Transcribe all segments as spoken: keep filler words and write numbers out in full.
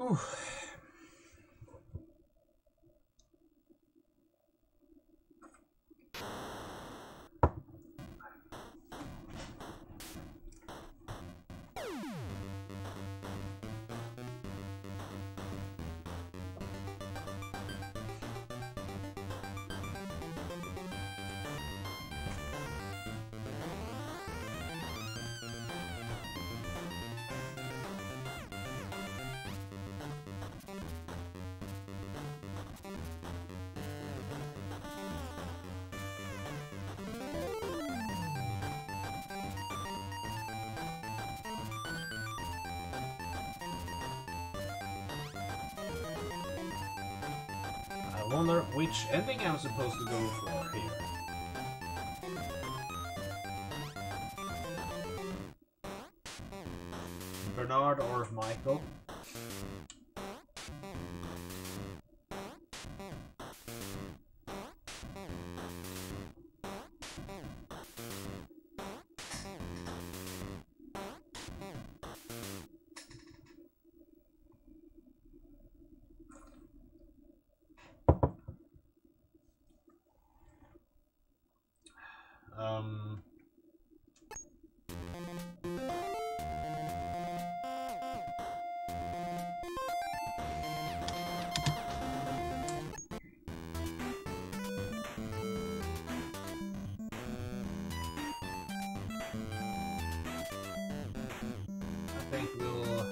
Whew. I wonder which ending I'm supposed to go for here. Bernard or Michael? Um... I think we'll...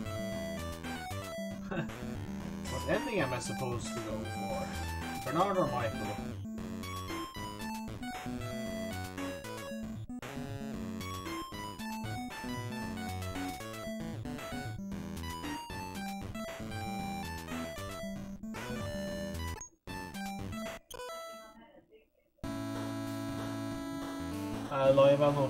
What ending am I supposed to go for? Bernard or Michael? Uh, live ammo.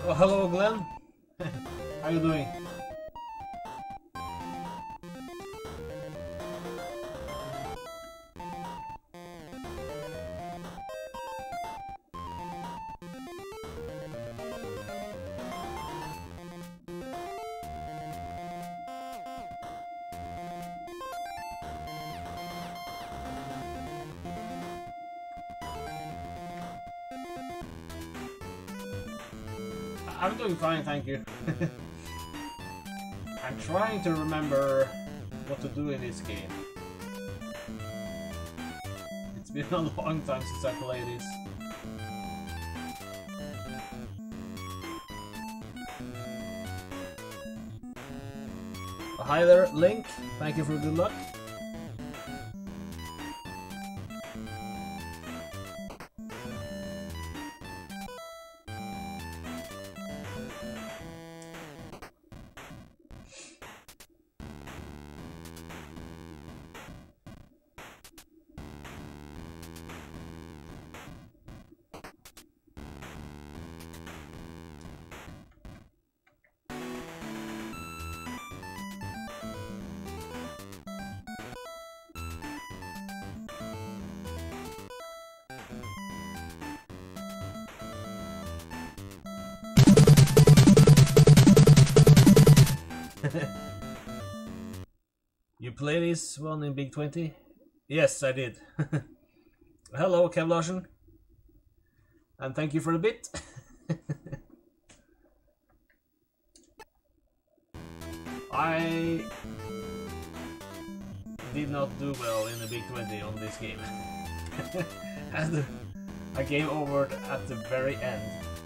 Oh, hello, Glenn. How you doing? I'm doing fine, thank you. I'm trying to remember what to do in this game. It's been a long time since I played this. Oh, hi there, Link. Thank you for good luck. You play this one in Big twenty? Yes, I did. Hello, Kev Larsen. And thank you for the bit. I did not do well in the Big twenty on this game. And I game over at the very end.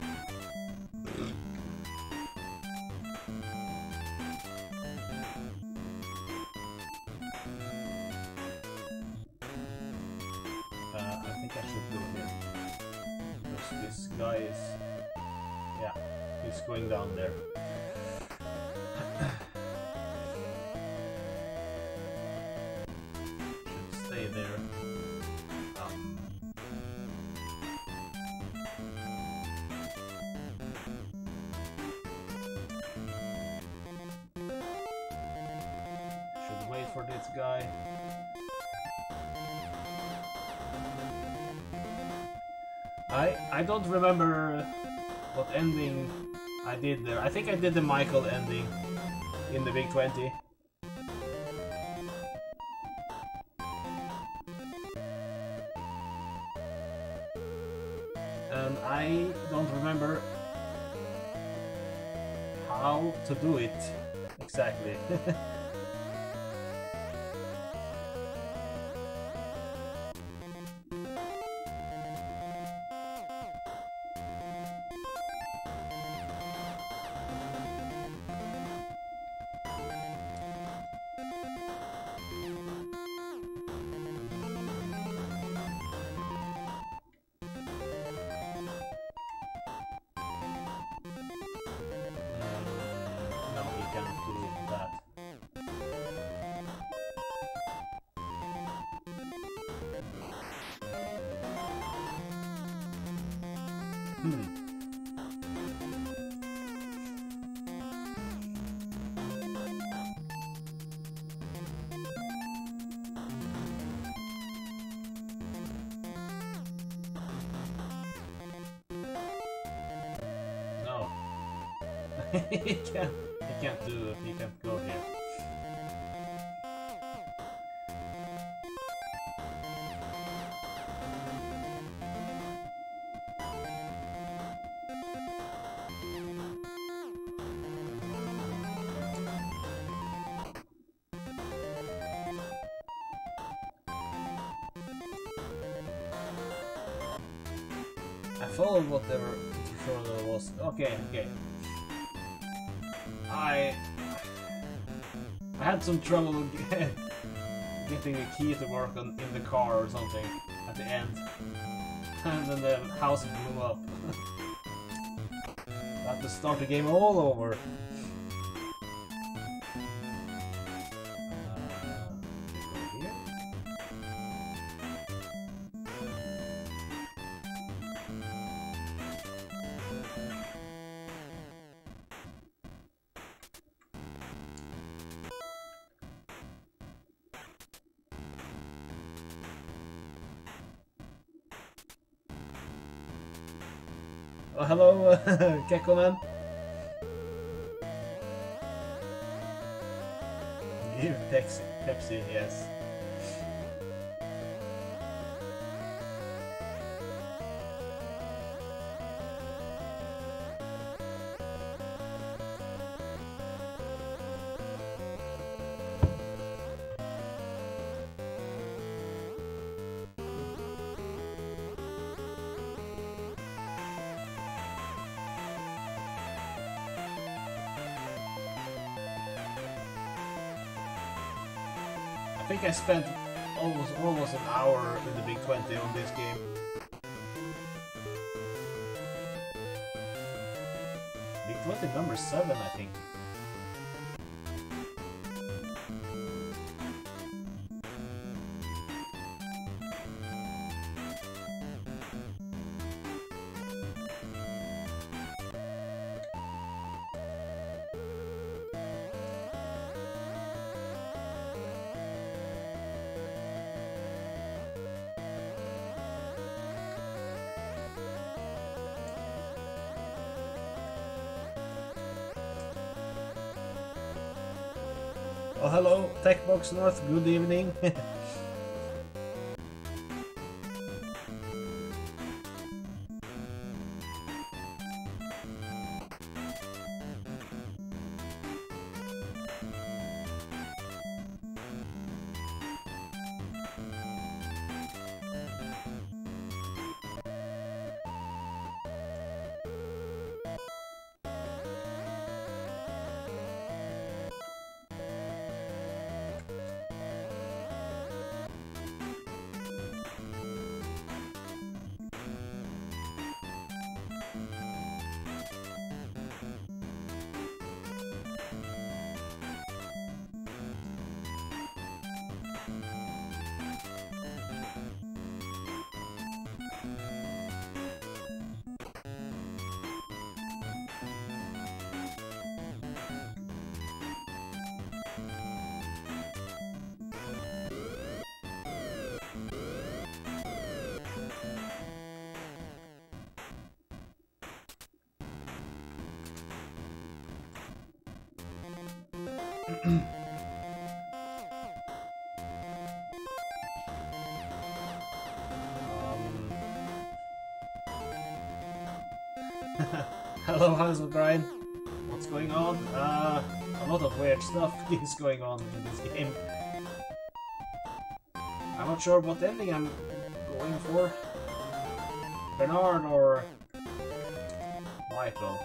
Guy is, yeah, he's going down there. Should stay there. Um, should wait for this guy. I I don't remember what ending I did there. I think I did the Michael ending in the Big twenty. And I don't remember how to do it exactly. he can't, he can't do it, he can't go here. I followed whatever tutorial was. Okay, okay. I I had some trouble getting a key to work on in the car or something at the end, and then the house blew up. I had to start the game all over. Oh, hello, Gecko Man. Give Pepsi, Pepsi, yes. I think I spent almost almost an hour in the Big twenty on this game. Big twenty number seven, I think. Oh, hello, TechBox North, good evening. Hello, how's it going? What's going on? Uh, a lot of weird stuff is going on in this game. I'm not sure what ending I'm going for. Bernard or Michael.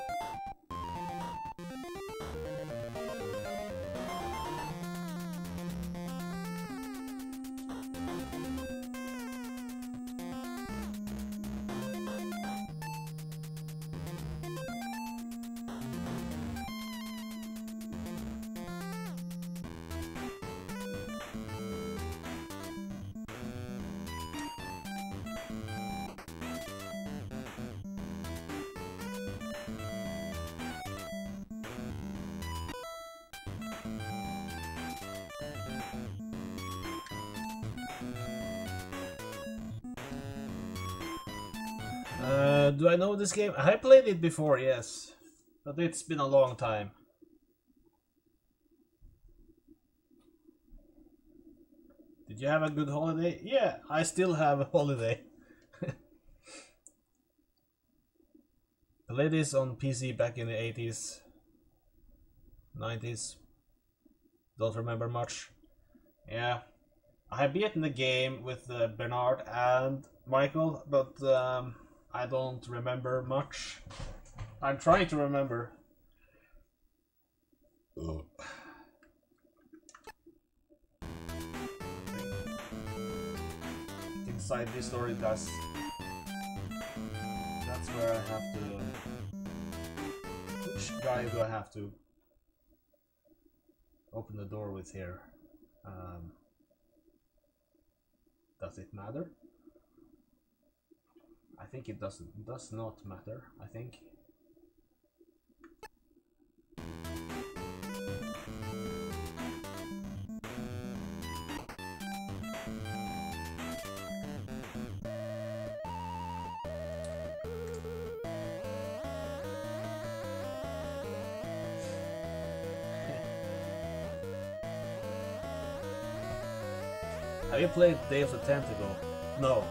Uh, do I know this game? I played it before, yes. But it's been a long time. Did you have a good holiday? Yeah, I still have a holiday. Played this on P C back in the eighties, nineties. Don't remember much. Yeah. I have beaten the game with uh, Bernard and Michael, but um, I don't remember much. I'm trying to remember. Ugh. Inside this story does. That's where I have to. Which guy do I have to open the door with here? Um, does it matter? I think it doesn't. Does not matter. I think. Have you played Day of the Tentacle? No.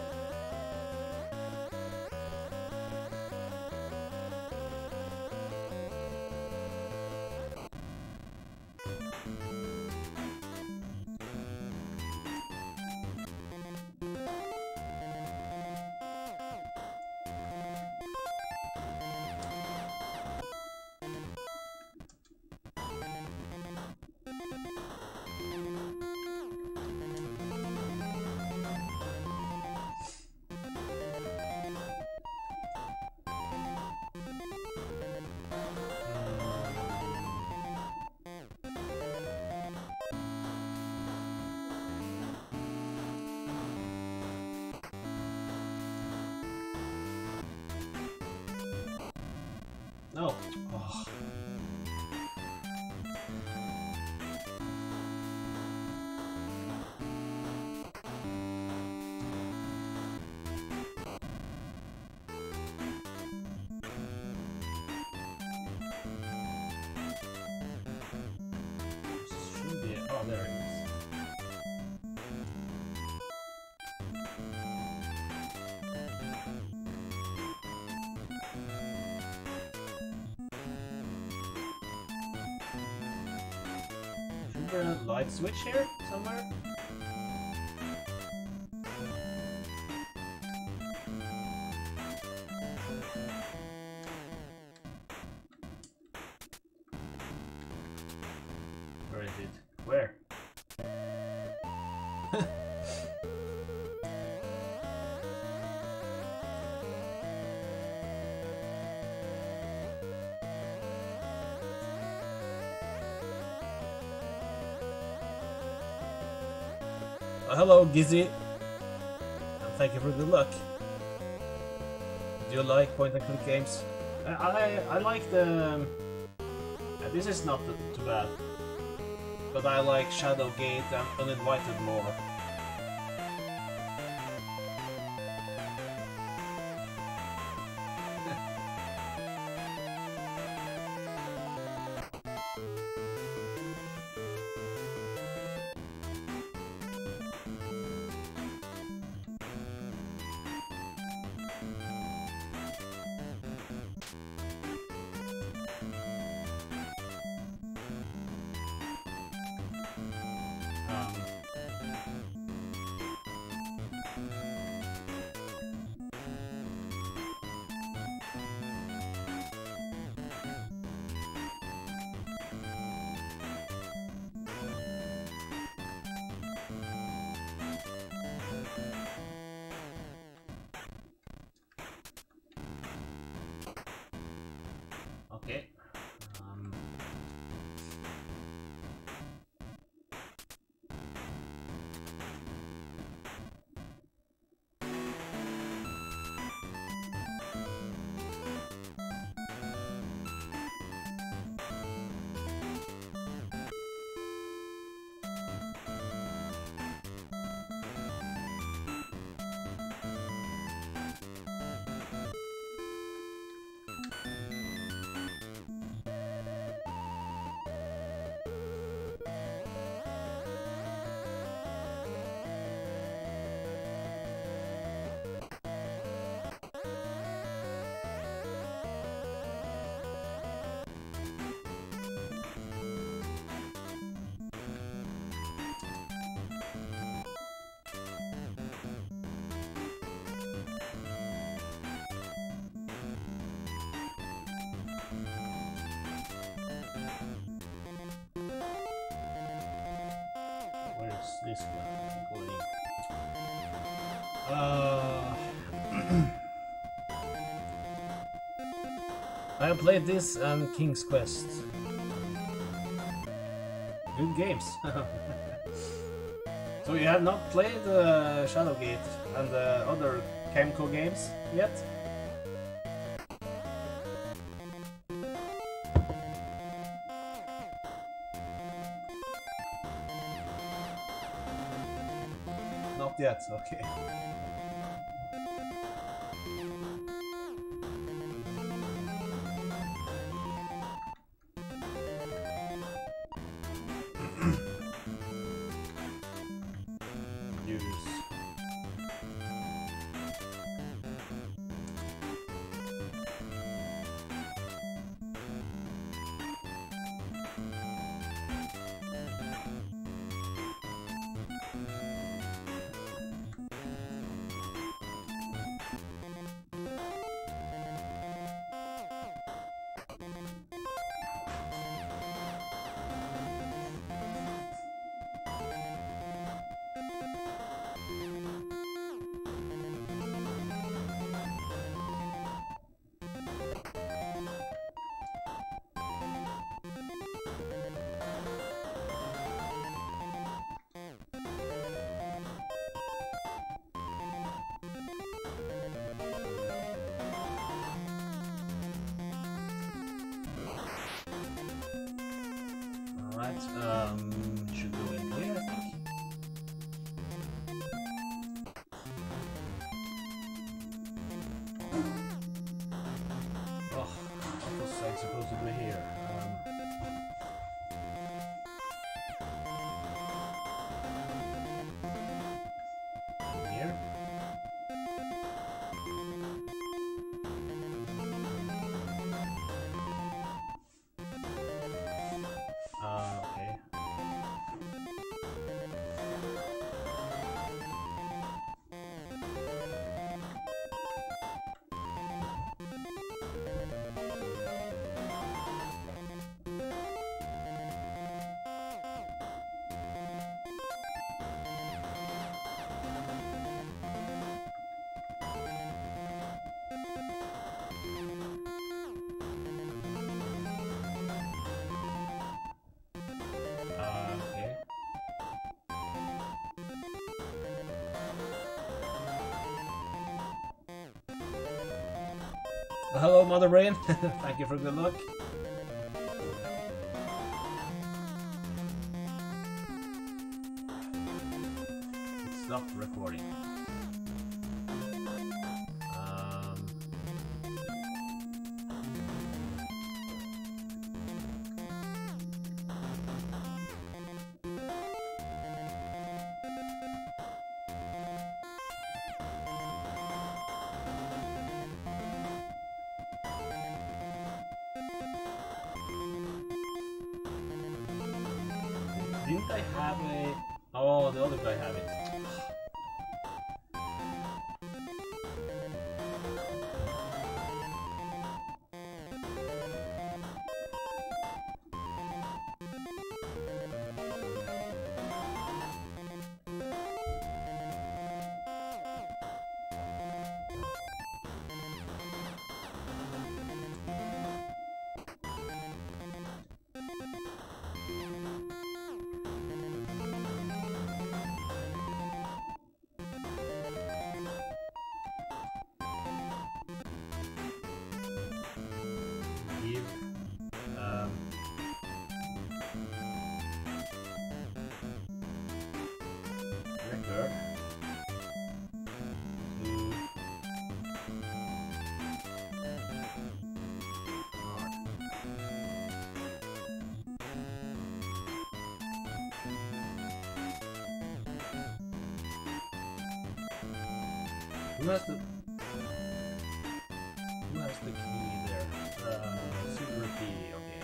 No. Oh. Should be. Oh, there it is. Is there a light switch here somewhere? Where is it? Where? Oh, hello, Gizzy, and thank you for good luck. Do you like point-and-click games? I, I I like the. Um, uh, this is not too bad, but I like Shadowgate and Uninvited more. Okay. Um, Where's this one going? Uh, I have played this and King's Quest. Good games. So you have not played uh, Shadowgate and the other Kemco games yet? Not yet, okay. You Alright, um, should go in here, I think. Oh, what was I supposed to do here? Um, here? Uh, okay. Uh, okay. Hello, Mother Brain. Thank you for good luck. Stop recording. Um, didn't I have a... Oh, the other guy had it. Give, um, record to Bernard. Who has the Who has the key there? Uh, silver key. Okay.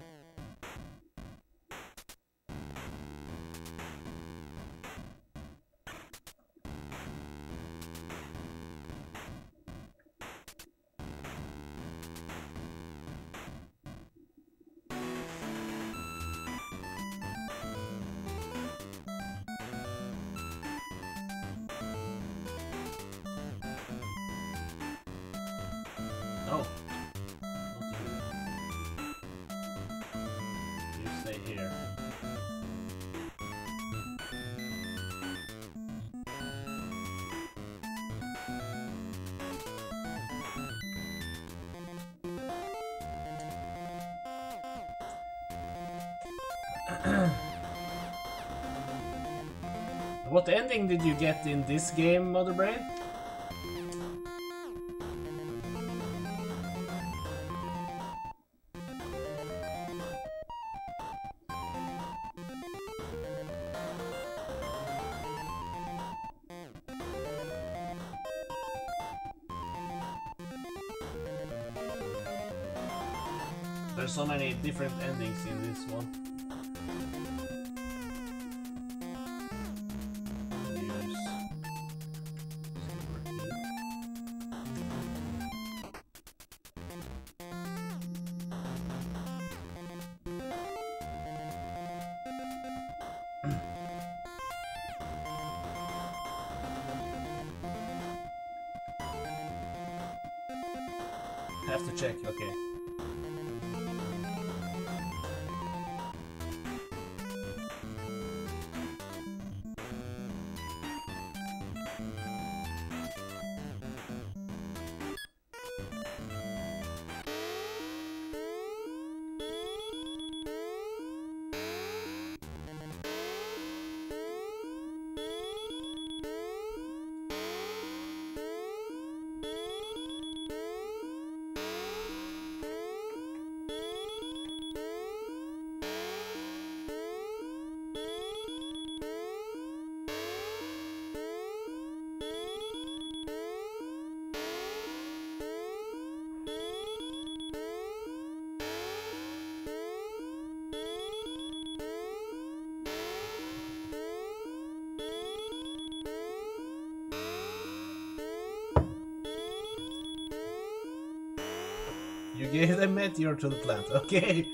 No. Not you. You stay here. What ending did you get in this game, Mother Brain? There's so many different endings in this one. Use silver key. Have to check, okay. You gave a meteor to the plant, okay?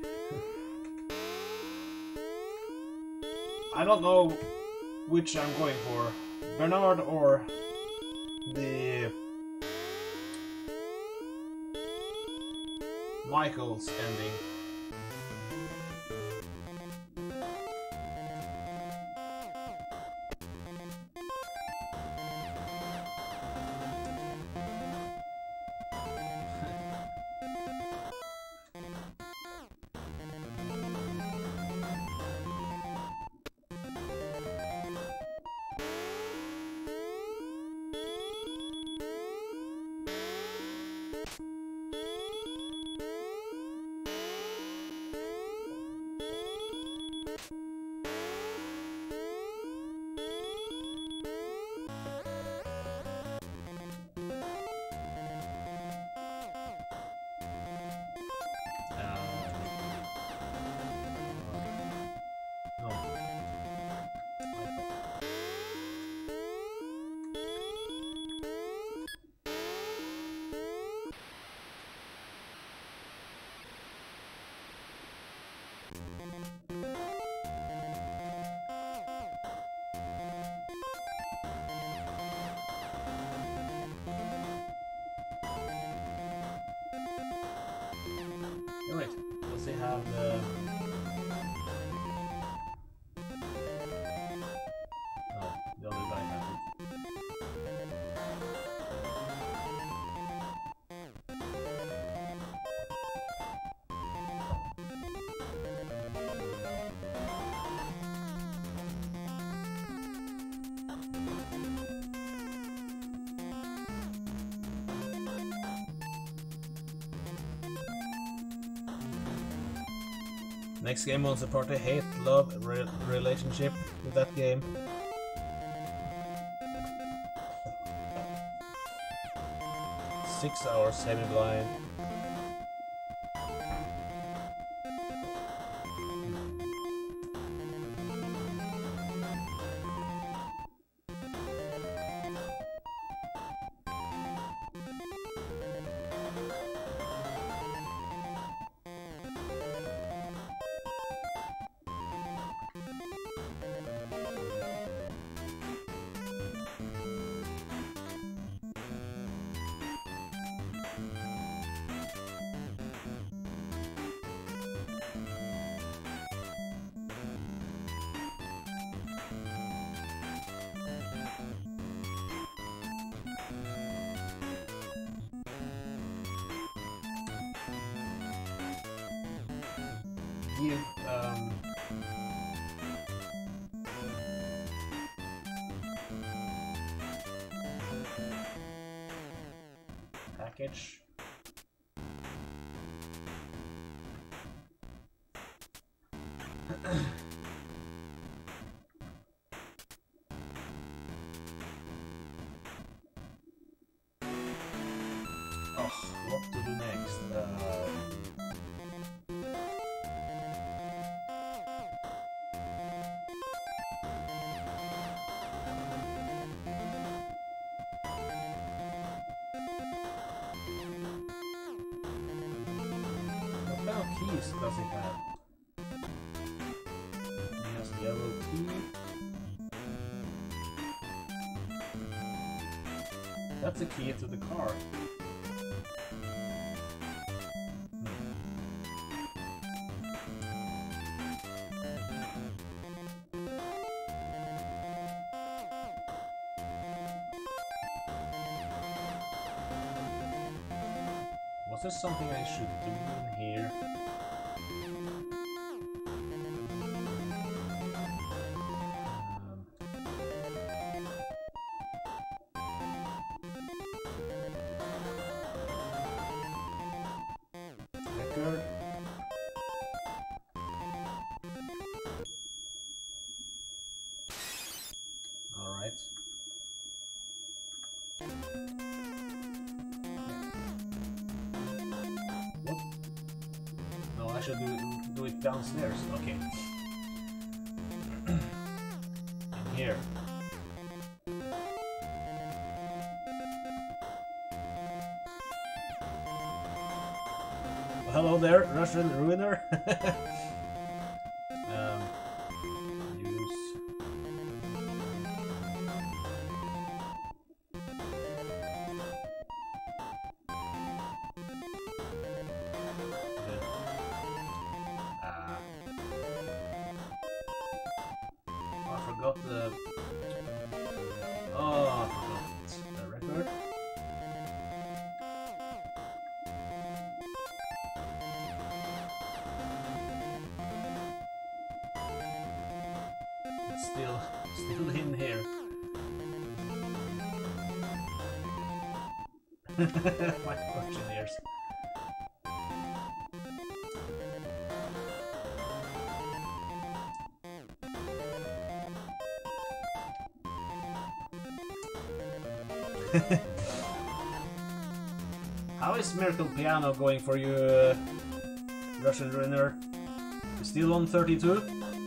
I don't know which I'm going for, Bernard or the Michael's ending. Wait, does he have the... No, the other guy has it. Next game on support a hate-love re relationship with that game. Six hours semi-blind. Give um, package. Oh, what to do next? Uh, What kind of keys does he have? He has the yellow key. That's a key to the car. Was there something I should do in here? Um, record. All right. No, I should do, do it downstairs. Okay. In here. there, Russian Ruiner. um, use. Good. Ah. Oh, I forgot the. Oh, I forgot the record. It's still, still in here. My questionnaires. How is Miracle Piano going for you, uh, Russian Ruiner? You still on thirty-two?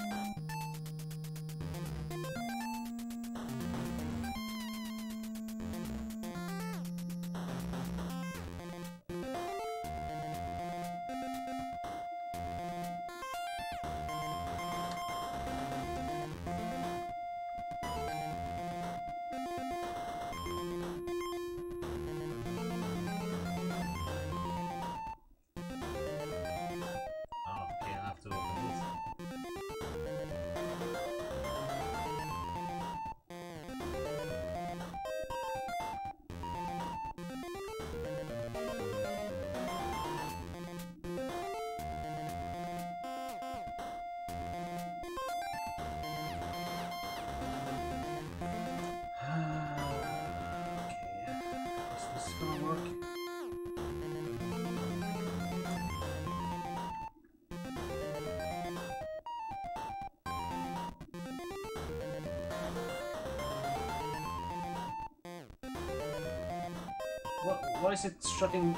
What, why is it shutting?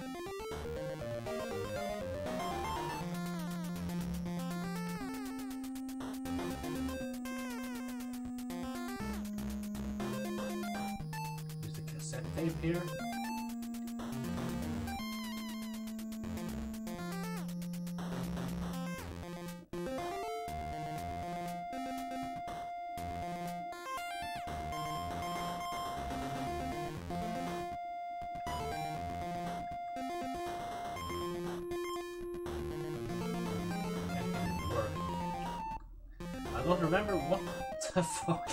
Use the cassette tape here. I don't remember what the fuck.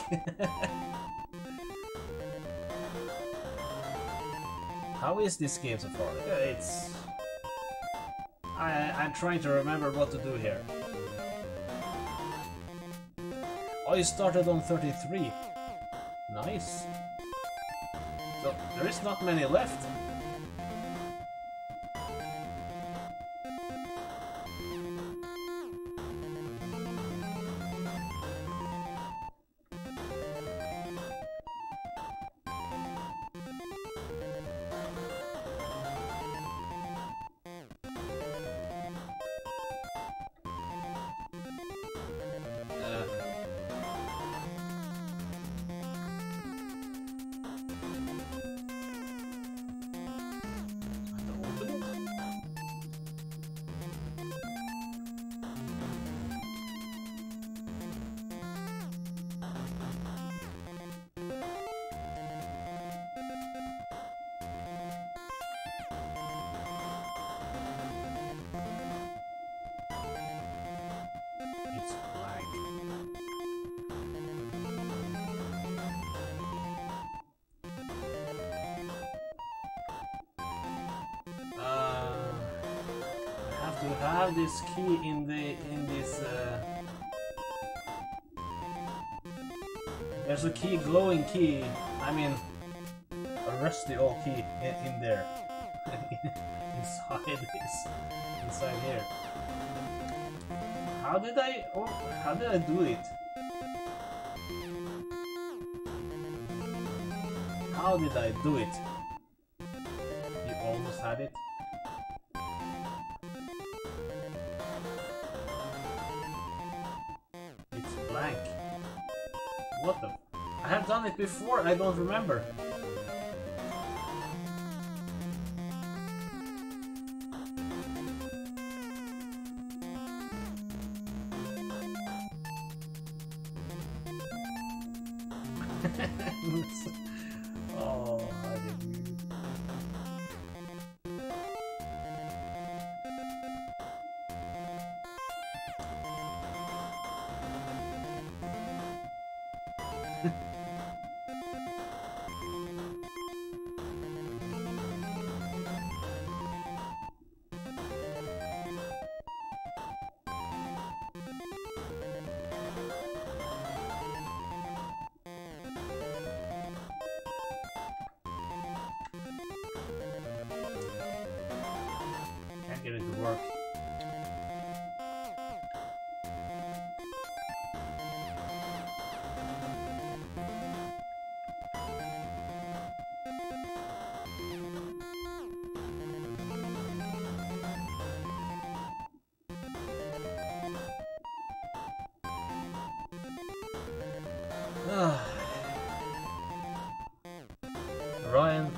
How is this game so far? It's. I I'm trying to remember what to do here. Oh, you started on thirty-three. Nice. So there is not many left. It's blank. Uh, I have to have this key in the in this. Uh, there's a key, glowing key. I mean, a rusty old key in, in there. Inside this, inside here. How did I? Oh, how did I do it? How did I do it? You almost had it. It's blank. What the? I have done it before. I don't remember. Oh, herregud. Can't get it to work. Ryan.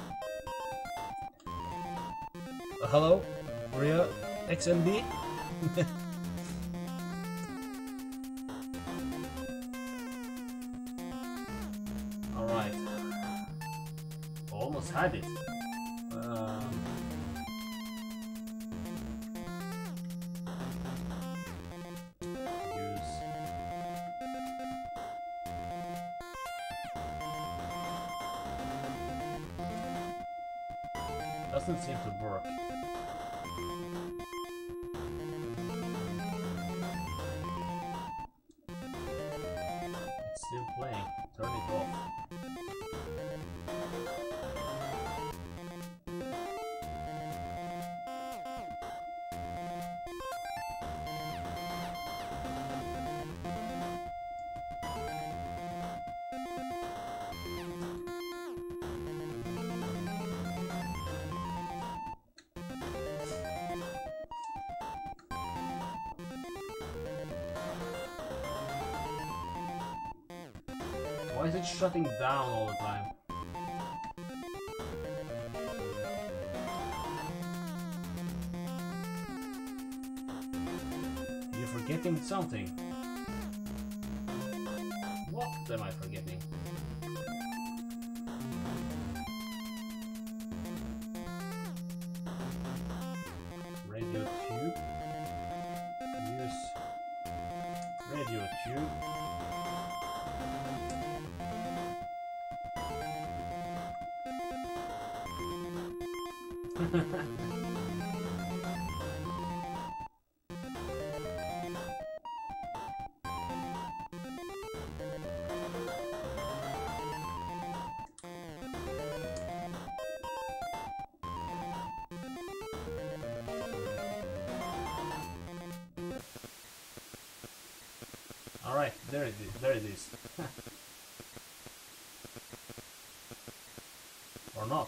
Uh, hello, Ria X M D. All right, almost had it. Um, use. Doesn't seem to work. It's still playing. Turn it off. Why is it shutting down all the time? You're forgetting something. What am I forgetting? Radio tube. Use radio tube. All right, there it is. There it is. Or not.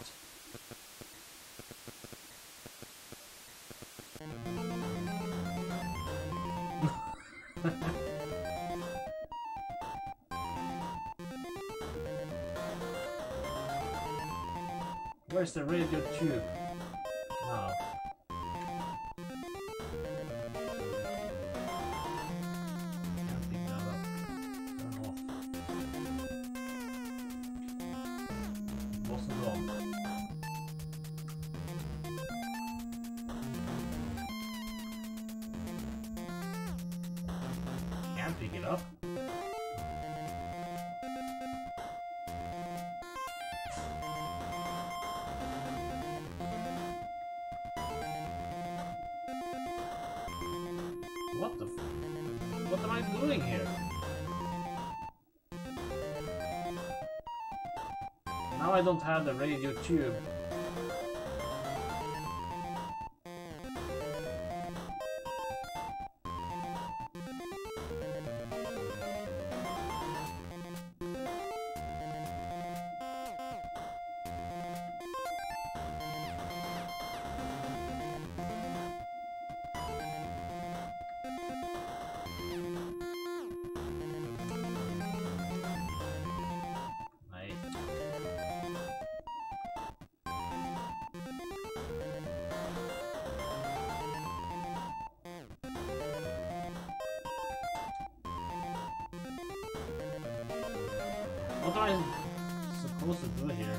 Where's the radio tube? Oh. Can't pick that up. Turn off. It wasn't on. Can't pick it up. What the f- What am I doing here? Now I don't have the radio tube. What am I supposed to do here?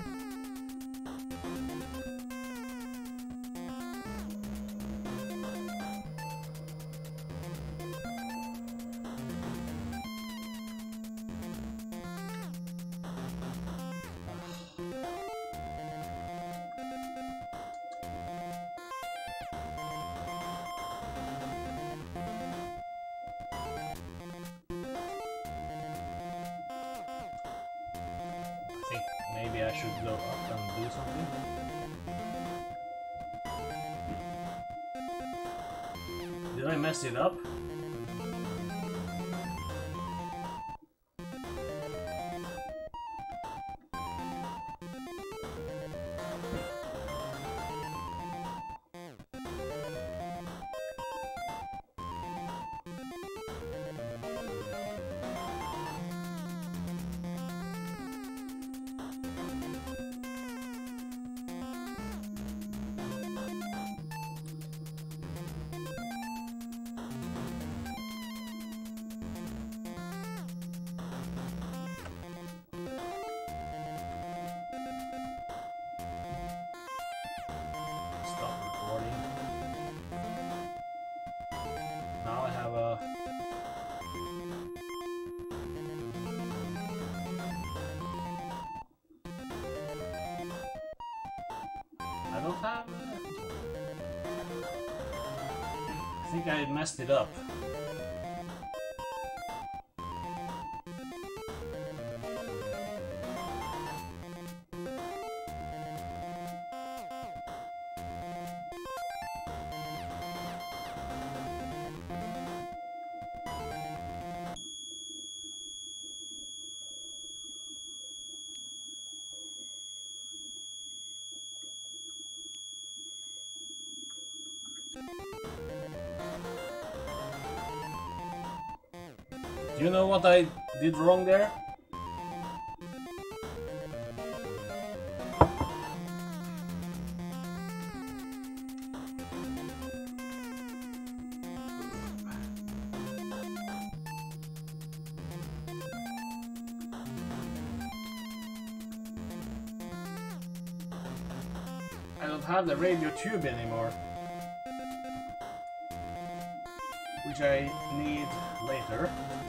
Maybe I should go up and do something. Did I mess it up? Stop recording. Now I have a... I don't have... I think I messed it up. Do you know what I did wrong there? I don't have the radio tube anymore, which I need later.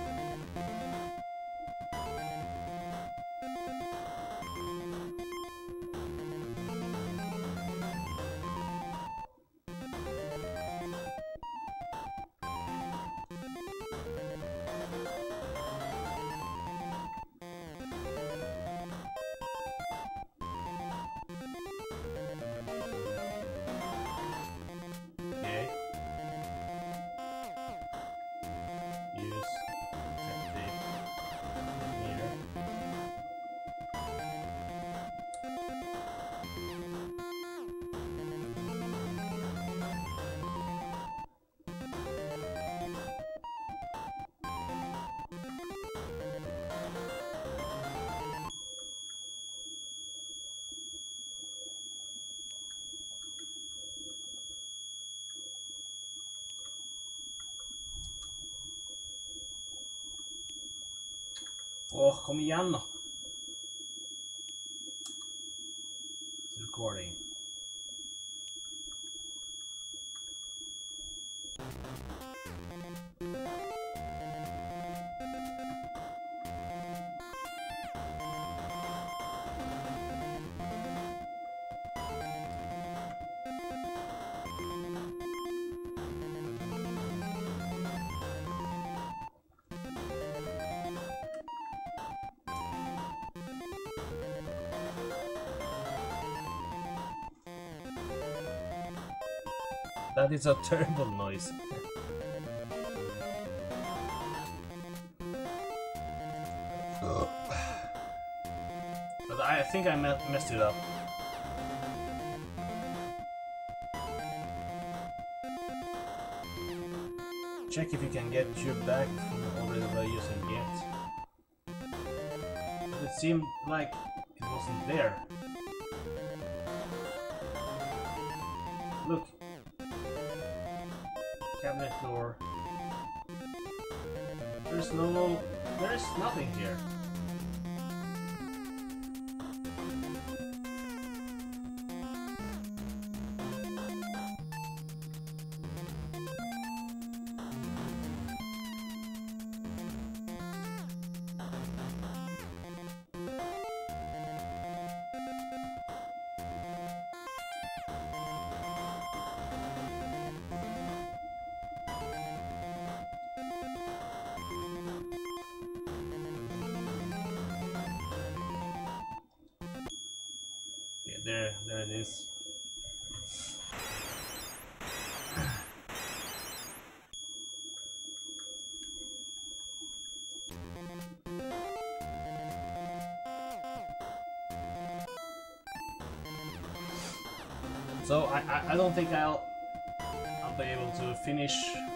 Åh, kom igen då. It's recording. That is a terrible noise. But I think I messed it up. Check if you can get tube back from already by using get. But it seemed like it wasn't there. Look. Cabinet door. There's no... There's nothing here. there, there it is. So I, I, I don't think I'll I'll be able to finish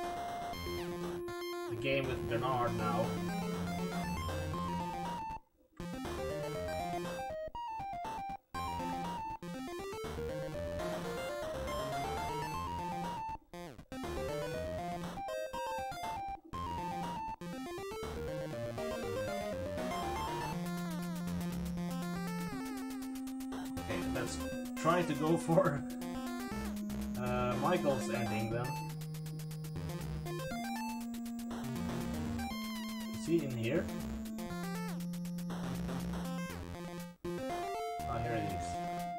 the game with Bernard now. Okay, let's try to go for uh, Michael's ending then. Is he in here? Oh, here it is.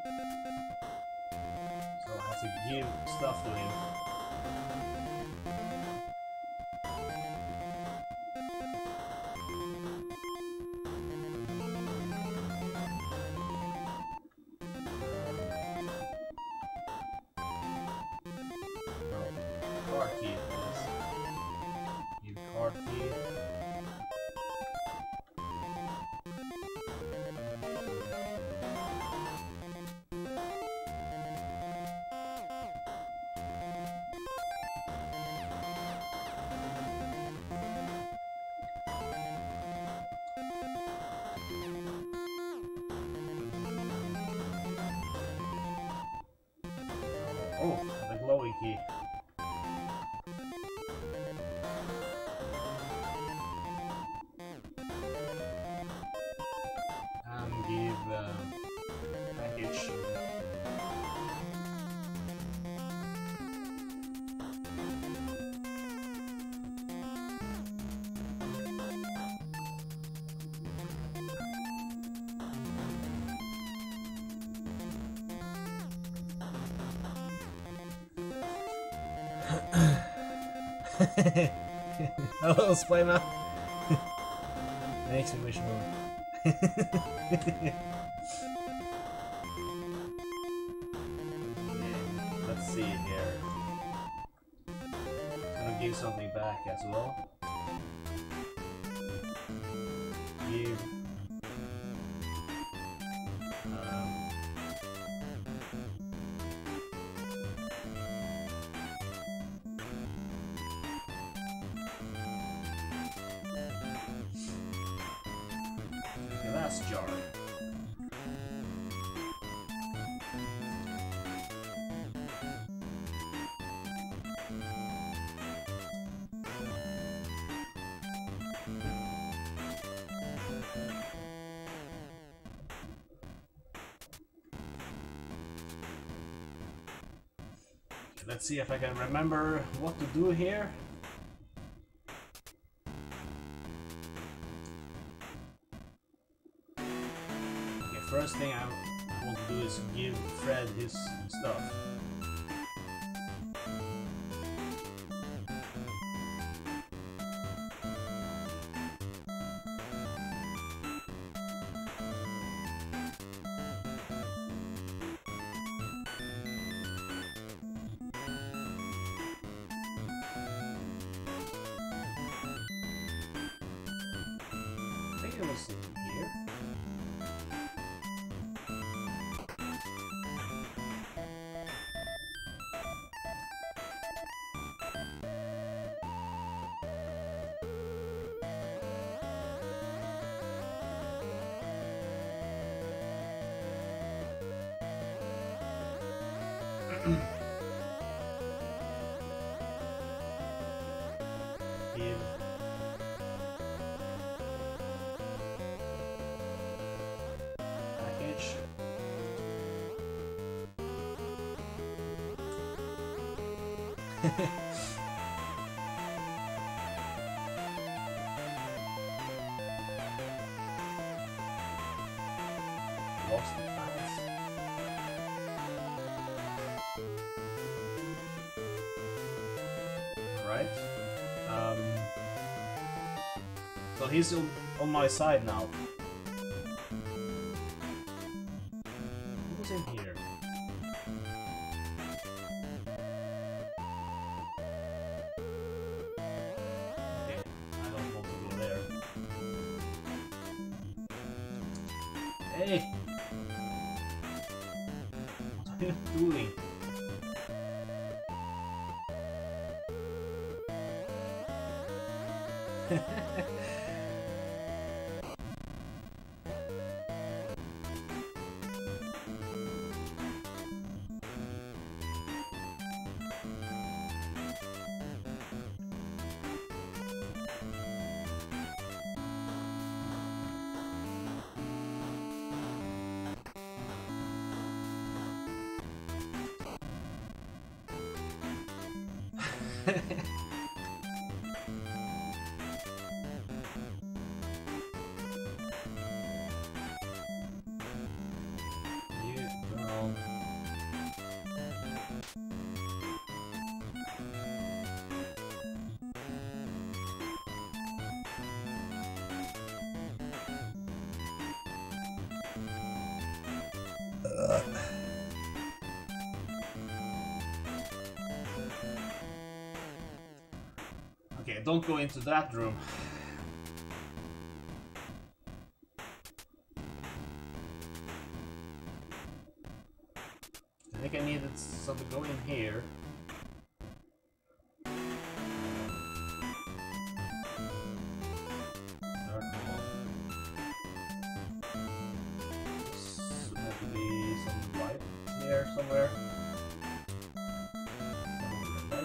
So I have to give stuff to him. Card key, please. Give card key. Oh, the glowing key. And give uh, package. Hello, Splayman. Makes me wish more. Yeah, let's see here. Gonna give something back as well. Give. Um, glass jar. Let's see if I can remember what to do here. Okay, first thing I want to do is give Fred his stuff. I think it was here. Give. Package. Lost the files. Right. Um, so he's on, on my side now. Who's in here? Hey! What are you doing? You don't. Okay, don't go into that room. I think I needed some to go in here. Third one. This would be some light here somewhere. Light.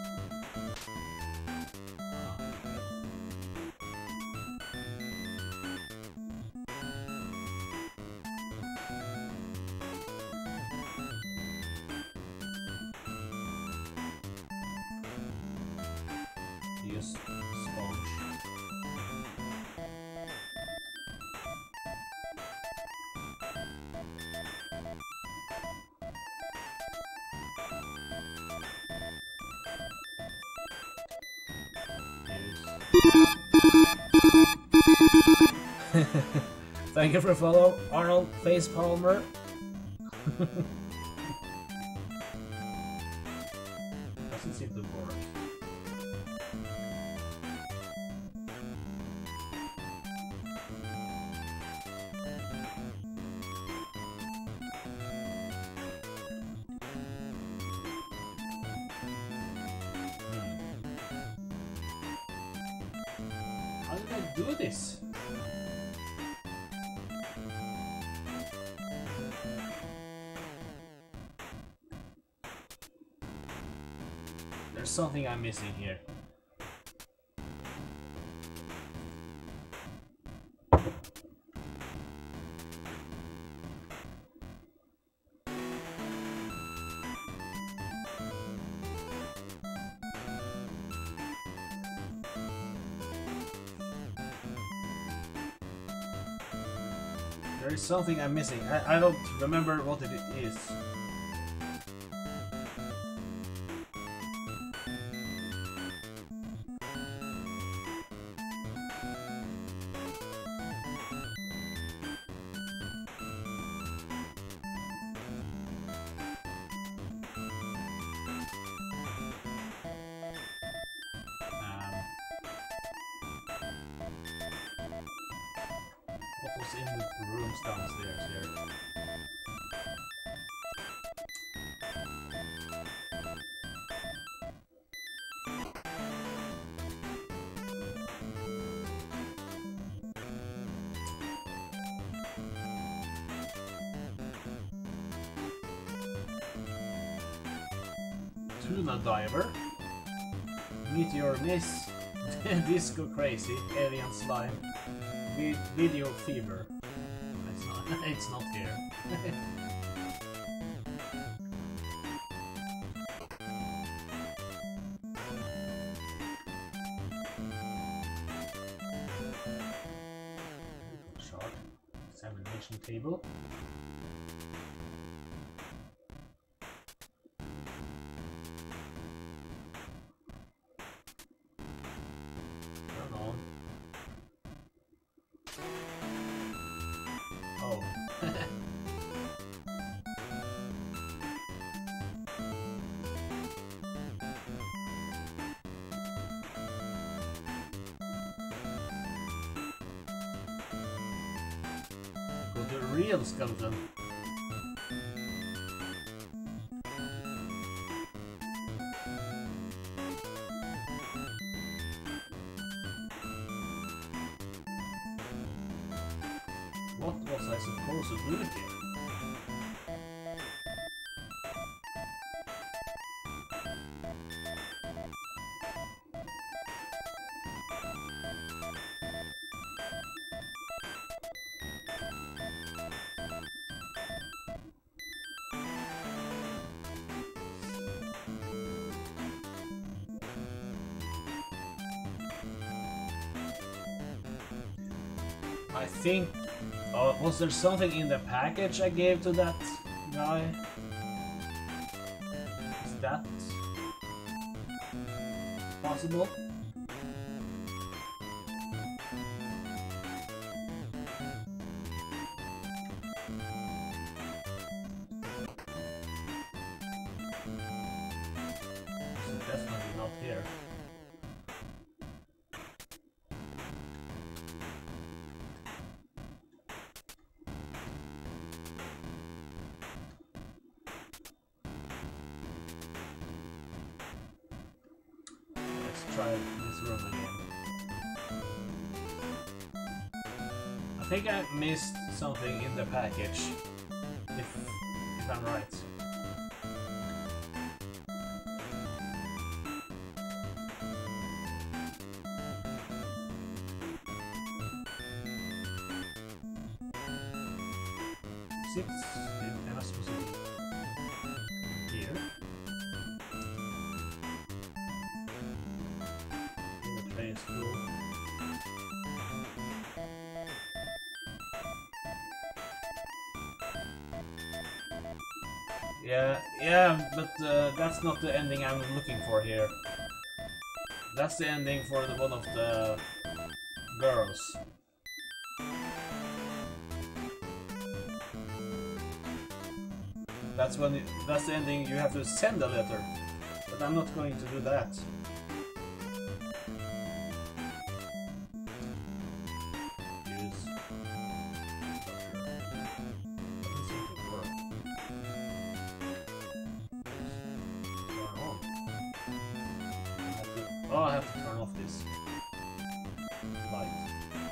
Use sponge. Thank you for follow, Arnold Face Palmer. Doesn't seem to work. How did I do this? There's something I'm missing here. There is something I'm missing. I, I don't remember what it is. What was in the rooms downstairs here? Tuna diver, meteor miss, disco crazy, alien slime. Video fever. It's not, it's not here. Short examination table. Turn on. Oh. Go to real skeleton. What was I supposed to do here? I think... Uh, was there something in the package I gave to that guy? Is that possible? It's definitely not here. Try this room again. I think I missed something in the package, if, if I'm right. Six, am I supposed to be here? Is cool. Yeah, yeah, but uh, that's not the ending I'm looking for here. That's the ending for the one of the girls. That's when it, that's the ending. You have to send a letter, but I'm not going to do that. Oh, I have to turn off this light.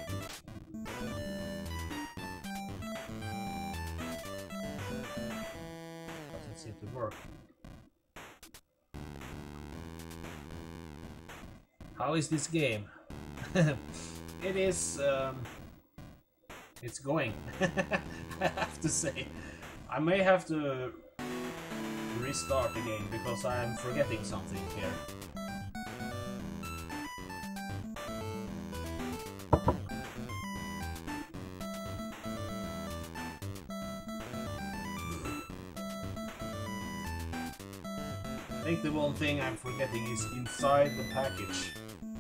Doesn't seem to work. How is this game? It is... Um, it's going. I have to say. I may have to restart the game because I am forgetting something here. I think the one thing I'm forgetting is inside the package.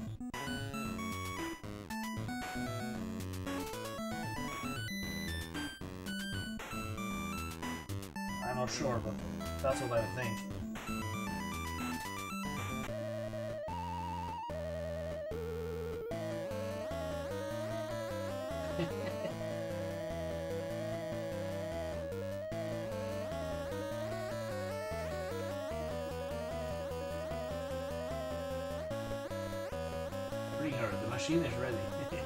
I'm not sure, but that's what I think. Bring her, the machine is ready.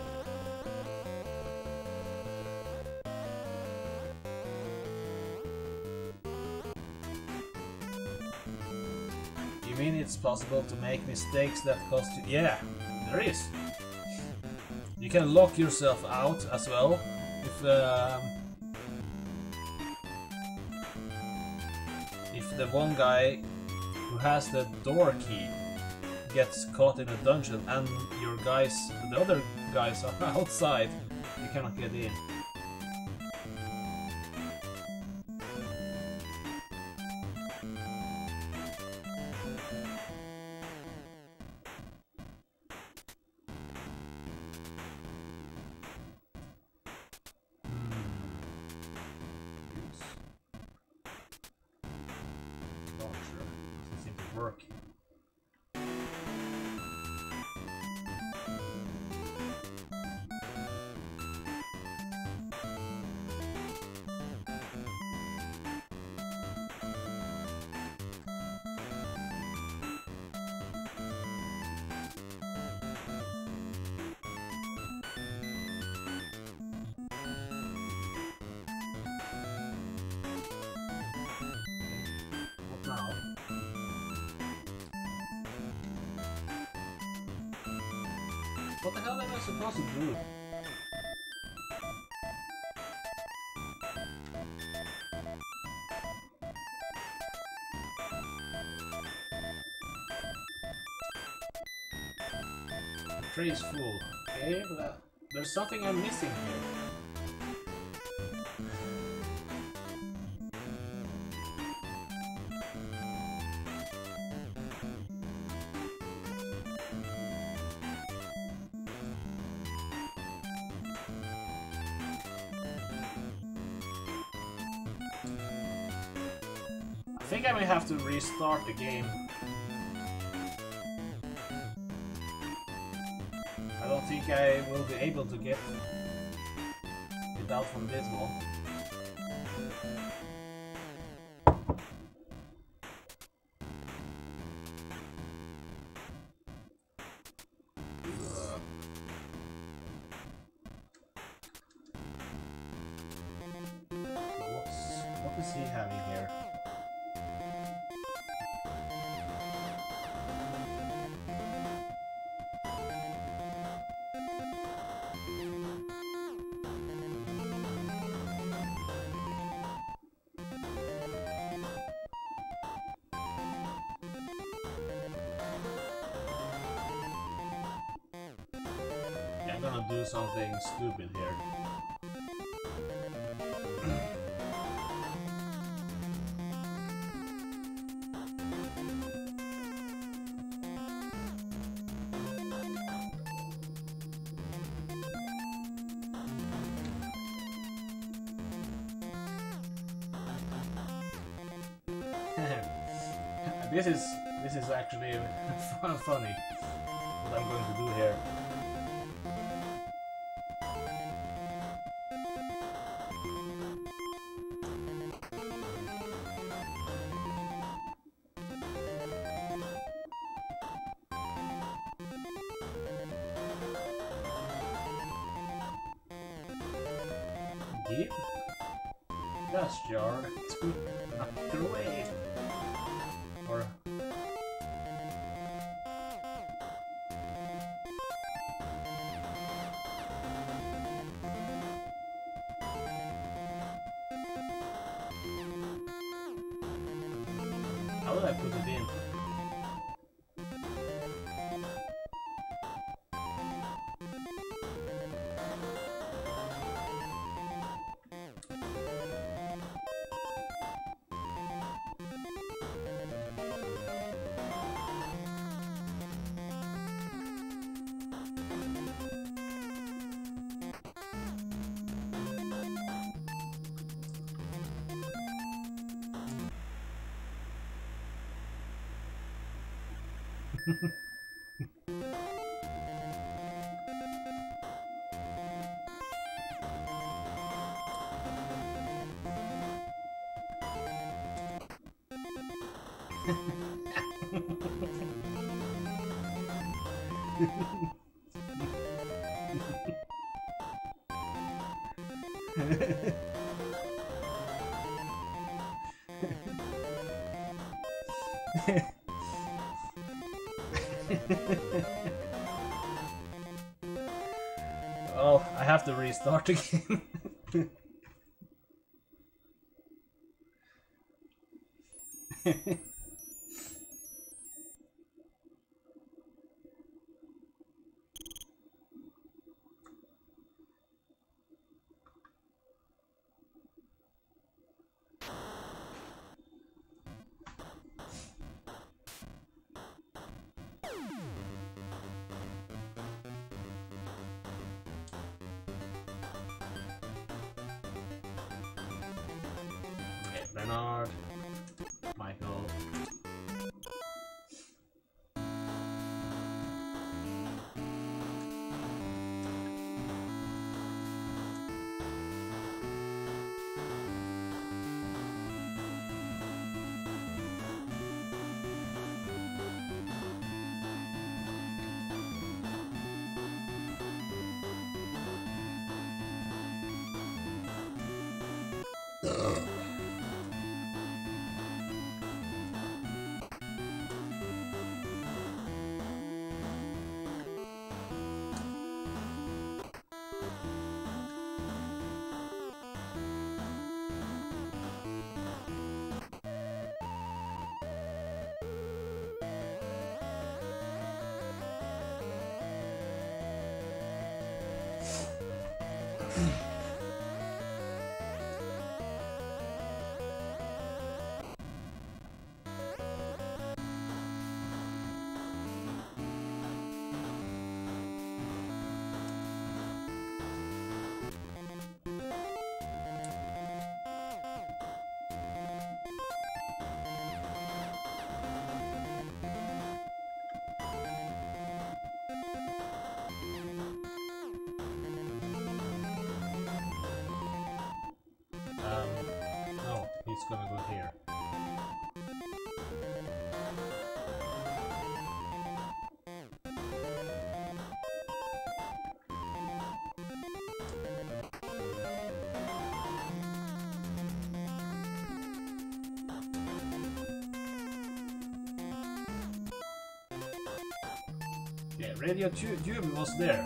You mean it's possible to make mistakes that cost you? Yeah, there is. You can lock yourself out as well if um, if the one guy who has the door key gets caught in a dungeon and your guys, the other guys are outside, you cannot get in. Work. What the hell am I supposed to do? The tree is full. Okay, but uh, there's something I'm missing here. I think I may have to restart the game. I don't think I will be able to get it out from this one. What's, what is he having here? I'm gonna do something stupid here. This is this is actually funny what I'm going to do here. Give dust jar to knock away. Or how did I put it in? Oh, I have to restart again. Bernard, Michael. He's gonna go here. Yeah, Radio Tube was there.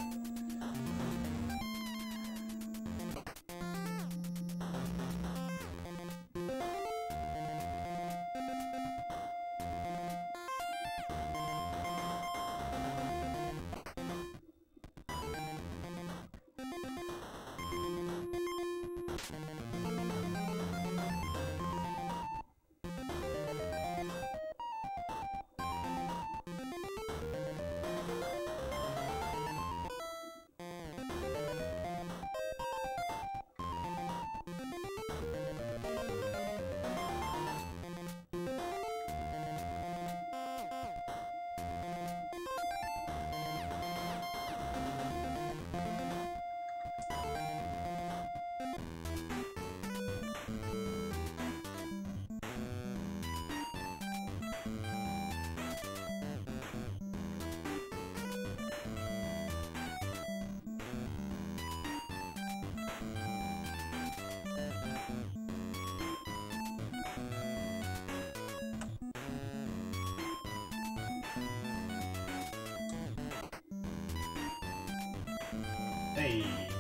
Hey.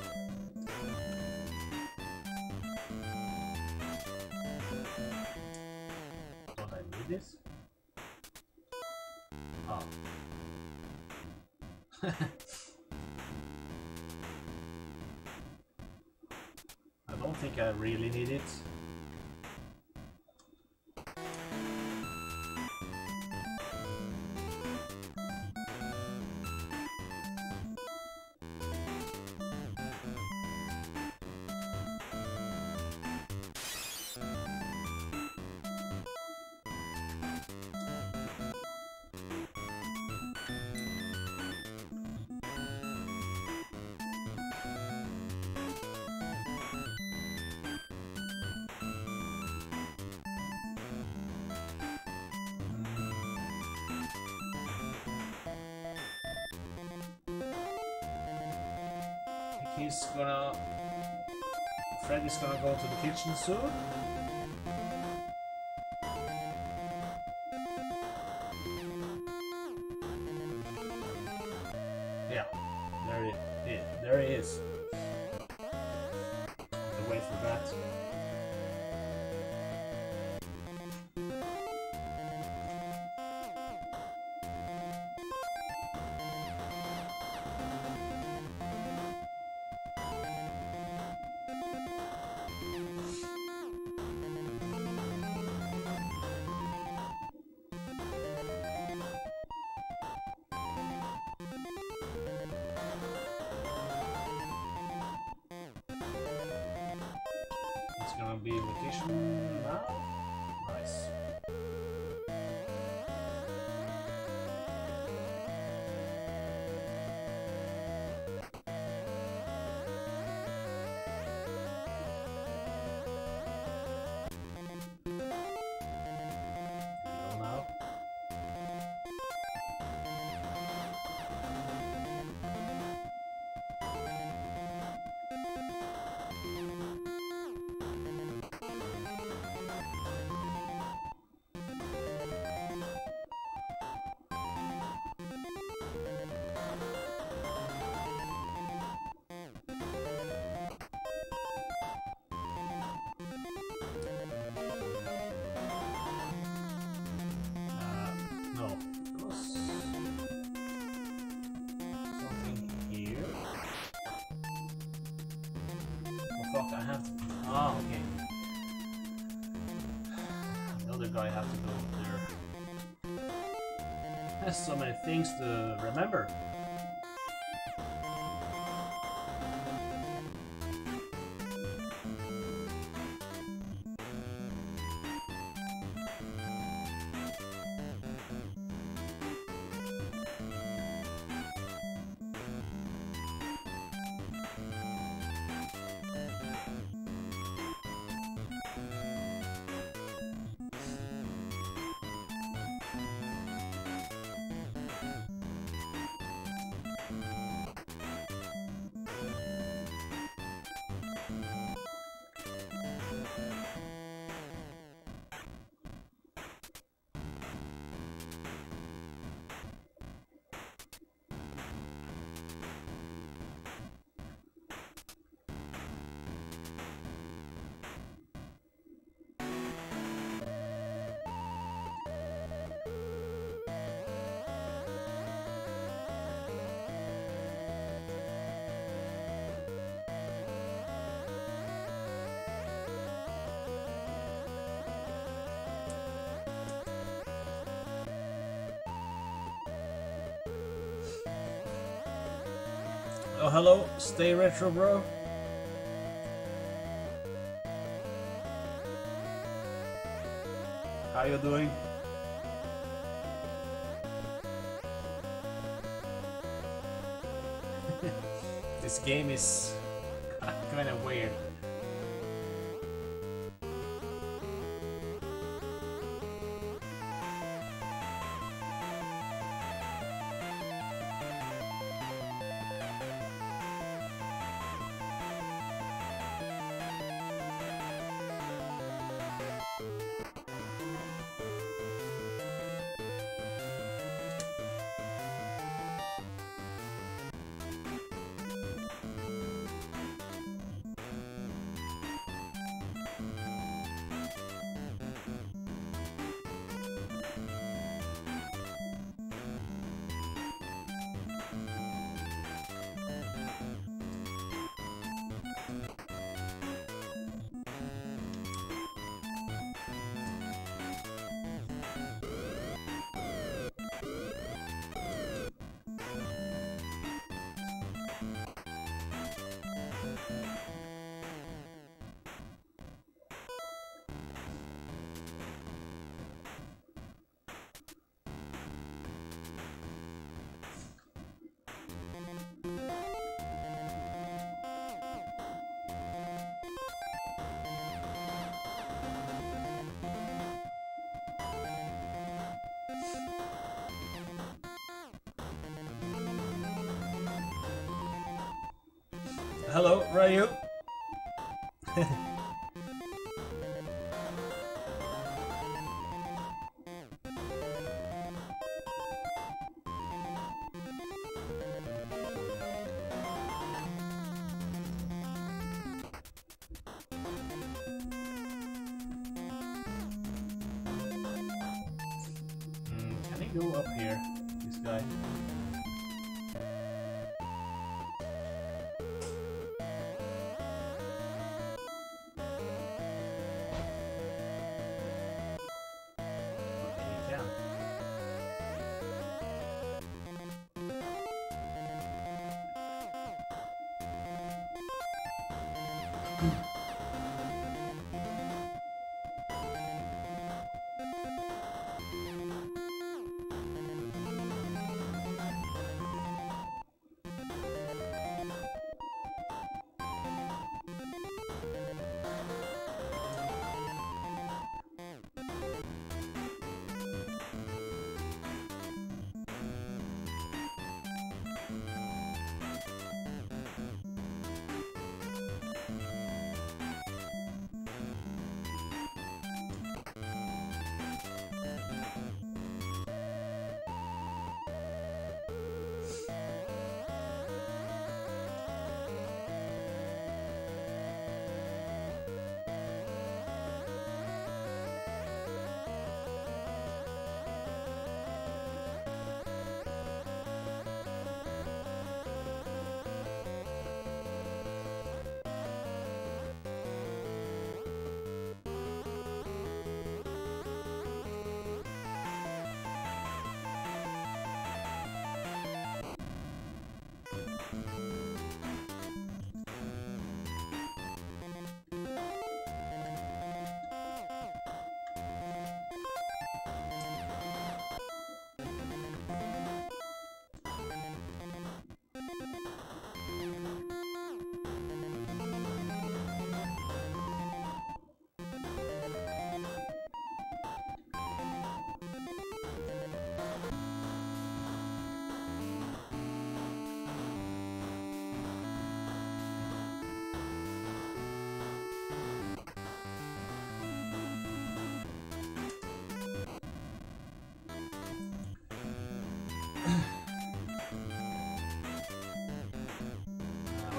Don't I need this? Oh. I don't think I really need it. He's gonna... Freddy's gonna go to the kitchen soon. Yeah, there he is. There he is. I'll wait for that. It's gonna be in the kitchen now. Nice. Go now. fuck, I have to... Oh, okay. The other guy have to go there. There's so many things to remember. Oh, hello, stay retro, bro. How you doing? This game is kind of weird. Hello, Ryu. Mm, can I go up here? This guy.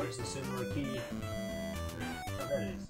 Where's the silver key? Oh, there it is.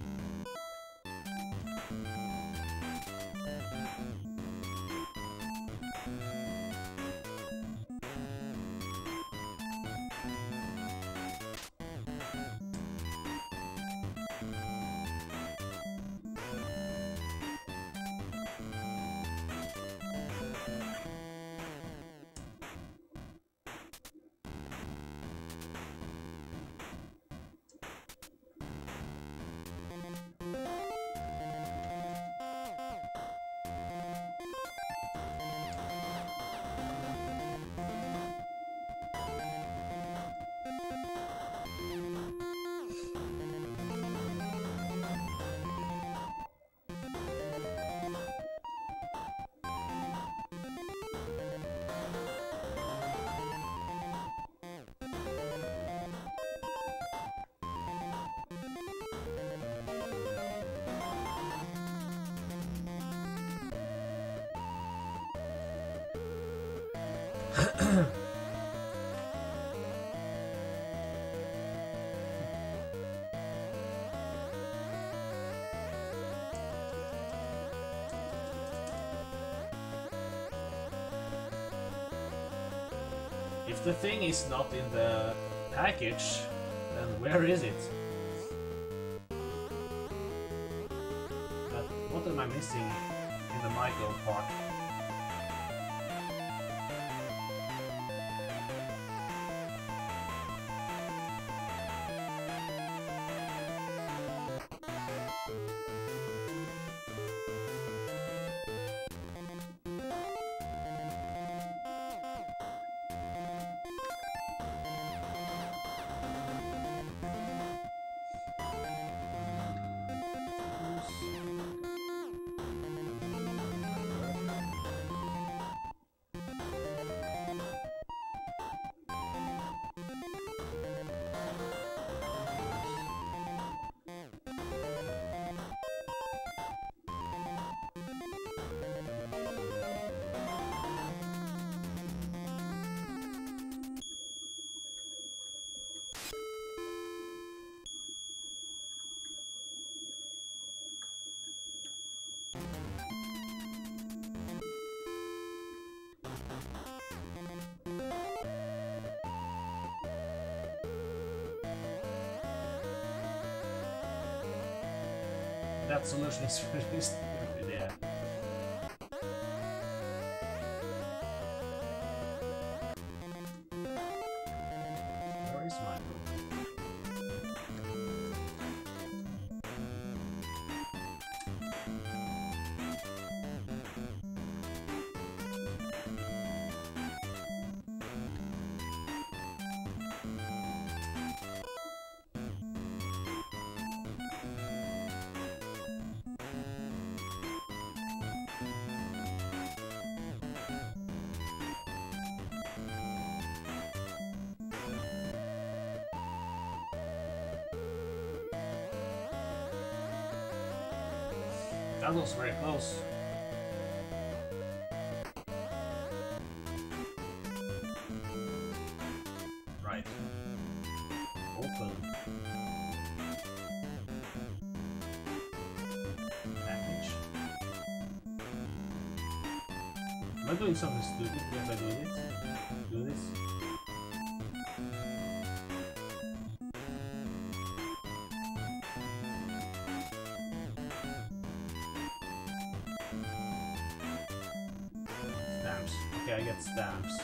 If the thing is not in the package, then where is it? But what am I missing in the Michael part? That solution is really stupid, yeah. Where is my book? That was very close. Right. Open. Package. Am I doing something stupid if I do this? Do this? Okay, I get stamps.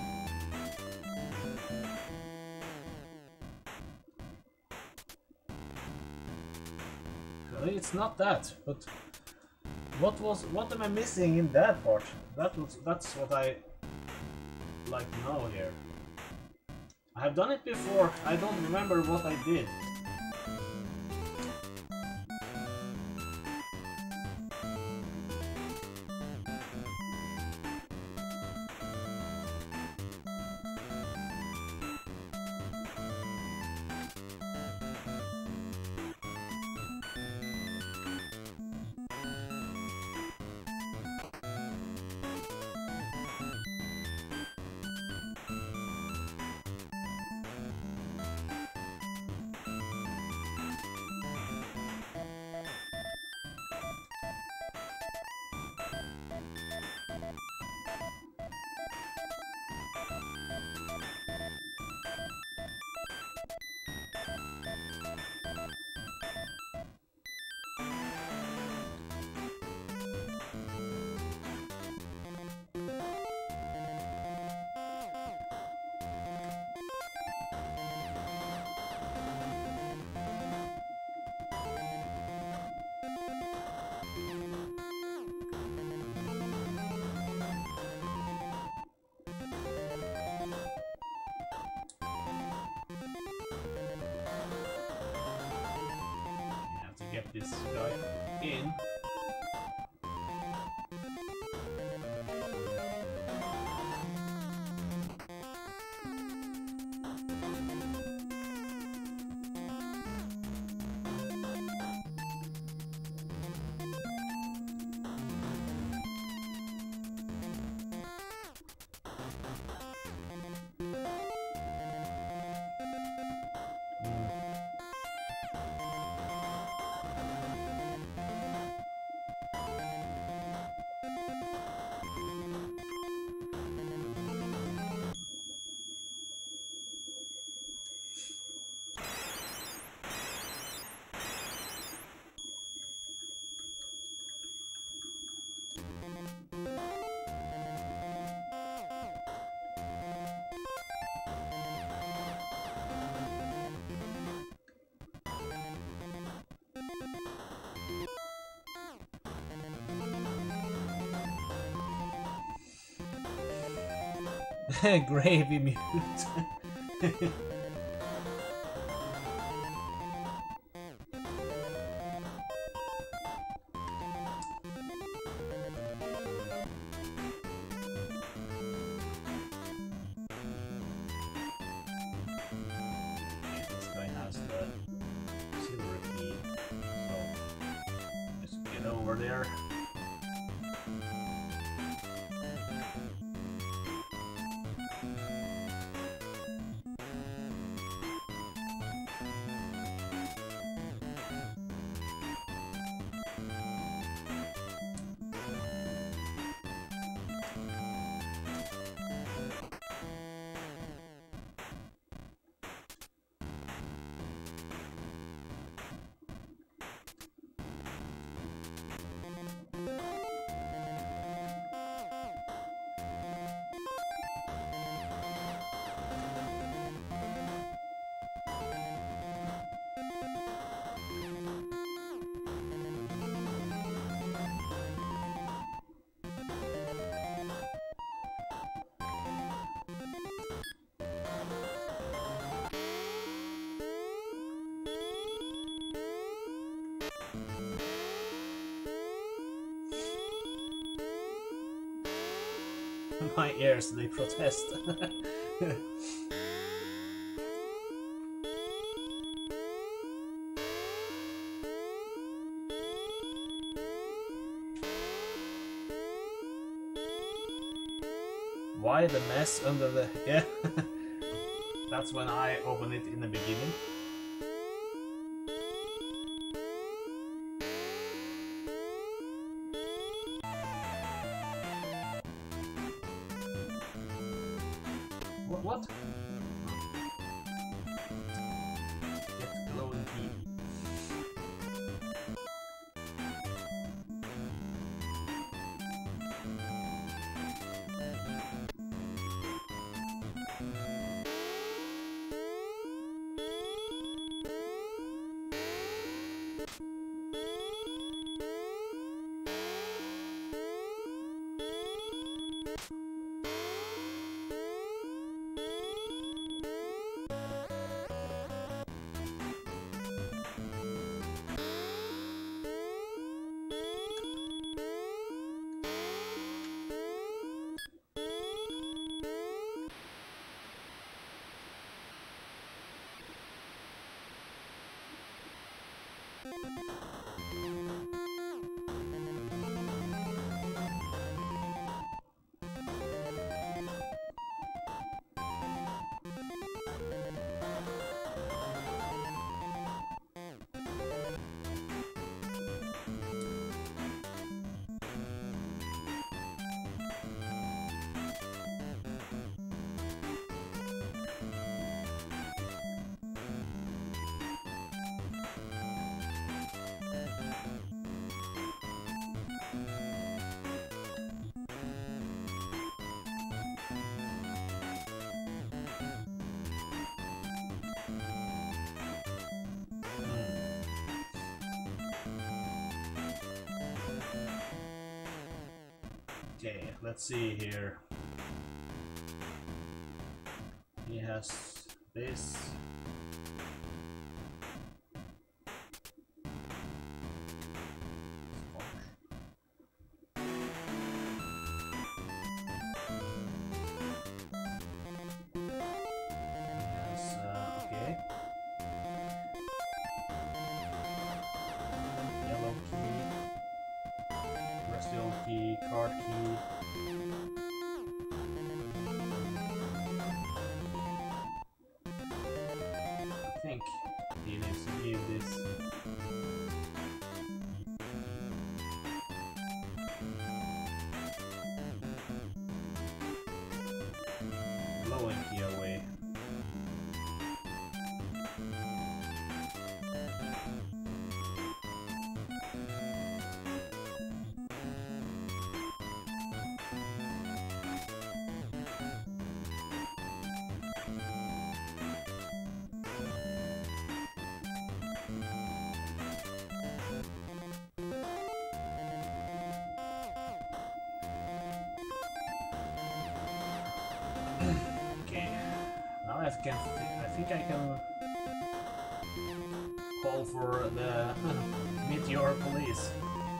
Well, it's not that, but what was what am I missing in that part? That was that's what I like to know here. I have done it before. I don't remember what I did. kept this guy in. Gravy mute. This guy has the silver key, so just get over there. My ears, they protest. Why the mess under the... yeah. That's when I opened it in the beginning. What? What? Get glowing key. Okay, let's see here. He has this. leave this. Blowing key away. Okay, now I can. I think I can call for the meteor police.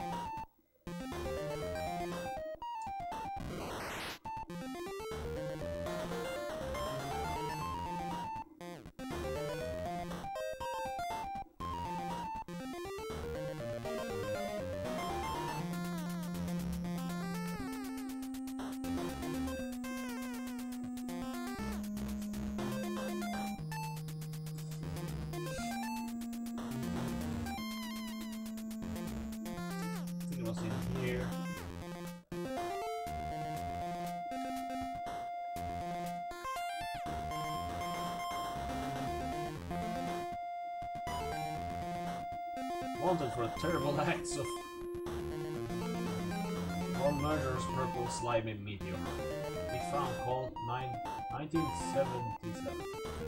In here. Wanted for terrible acts of all murderous purple slimy meteor. We found called nineteen seventy-seven.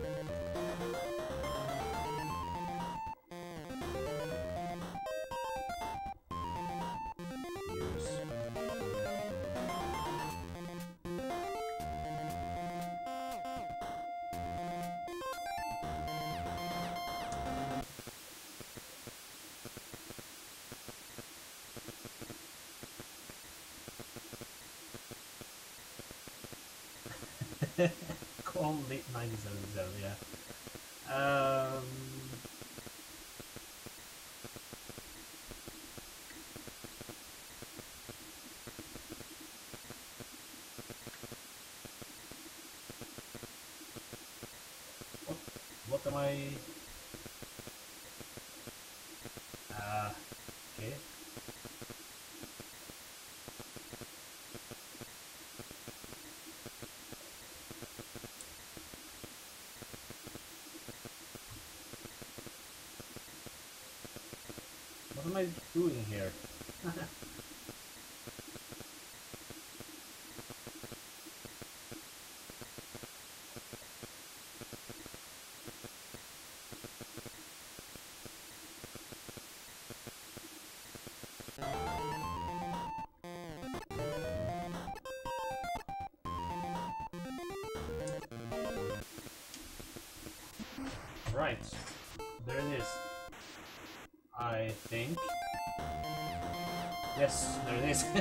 Call late nineteen seventy-seven, yeah. Um, what, what am I? Uh, okay. What am I doing here? Right, there it is. I think. Yes, there it is.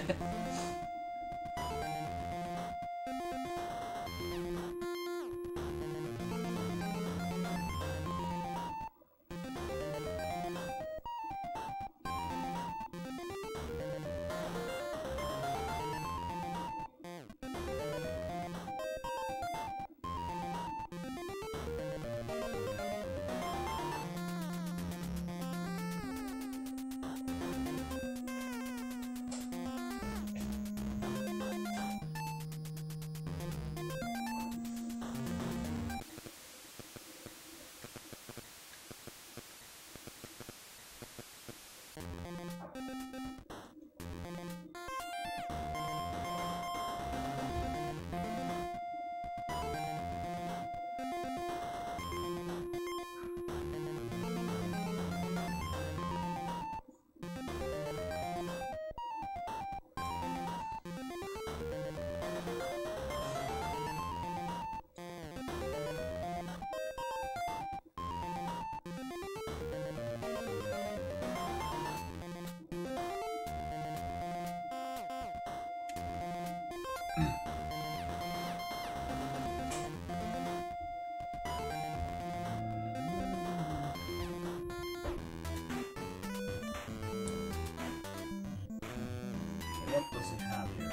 What does it have here?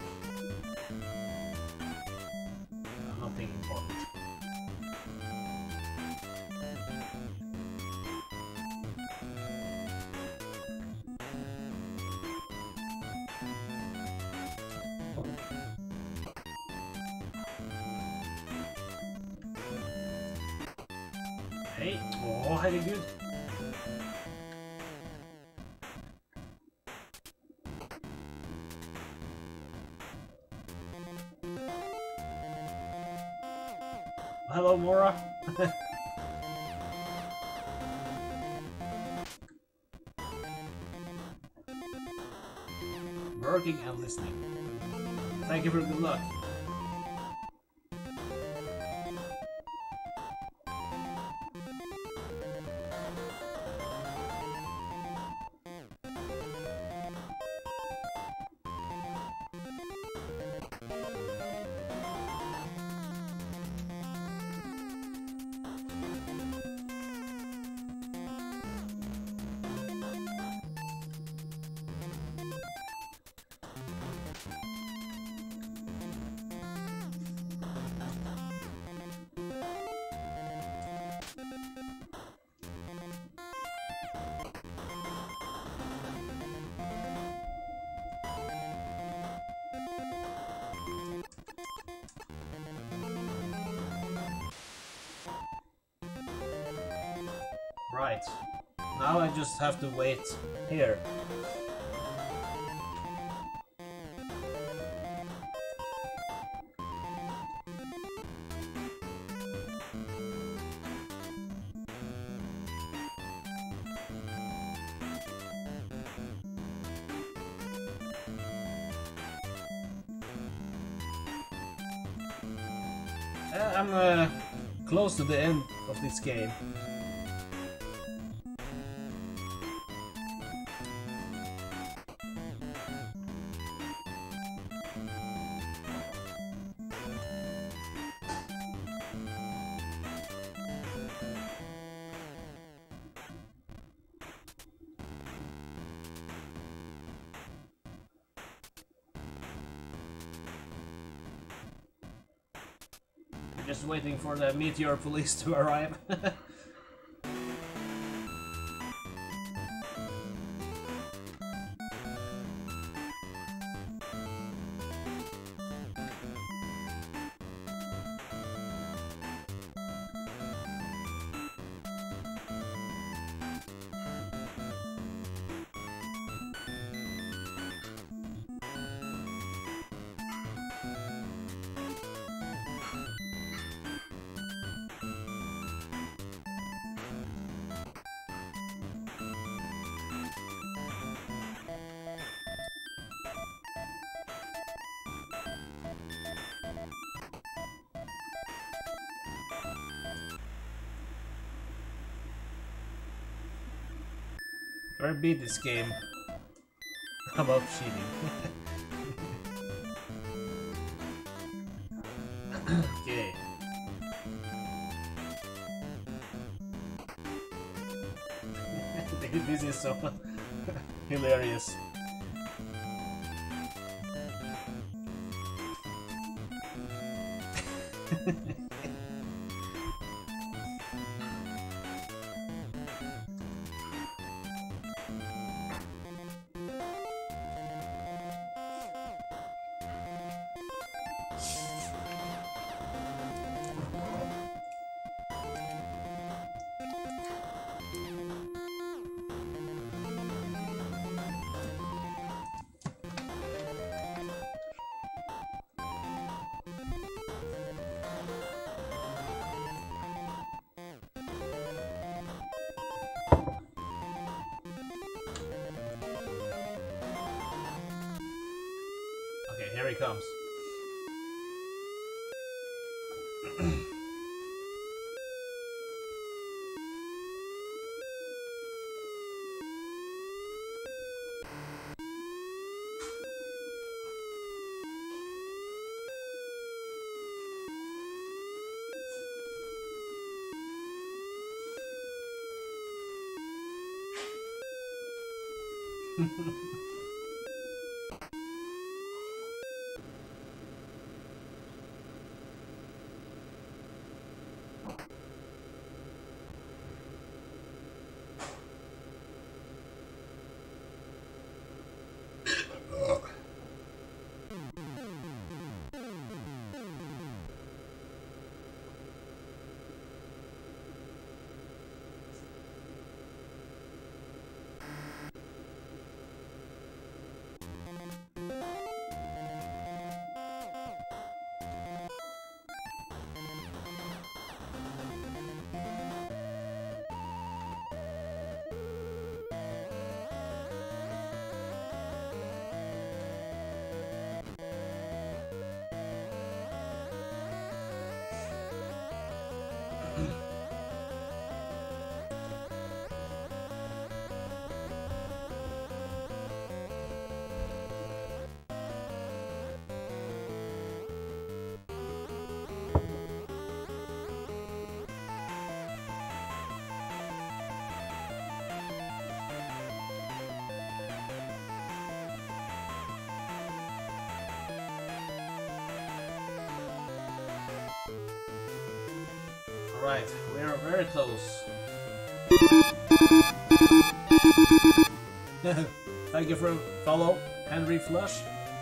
Uh, nothing important. Hey, oh herregud. Hello, Mora. Working and listening. Thank you for good luck. Right. Now I just have to wait here. Uh, I'm uh, close to the end of this game. Just waiting for the meteor police to arrive. Or beat this game about cheating. Okay. This is so hilarious. Okay, here he comes. Alright, we're very close. Thank you for follow, Henry Flush.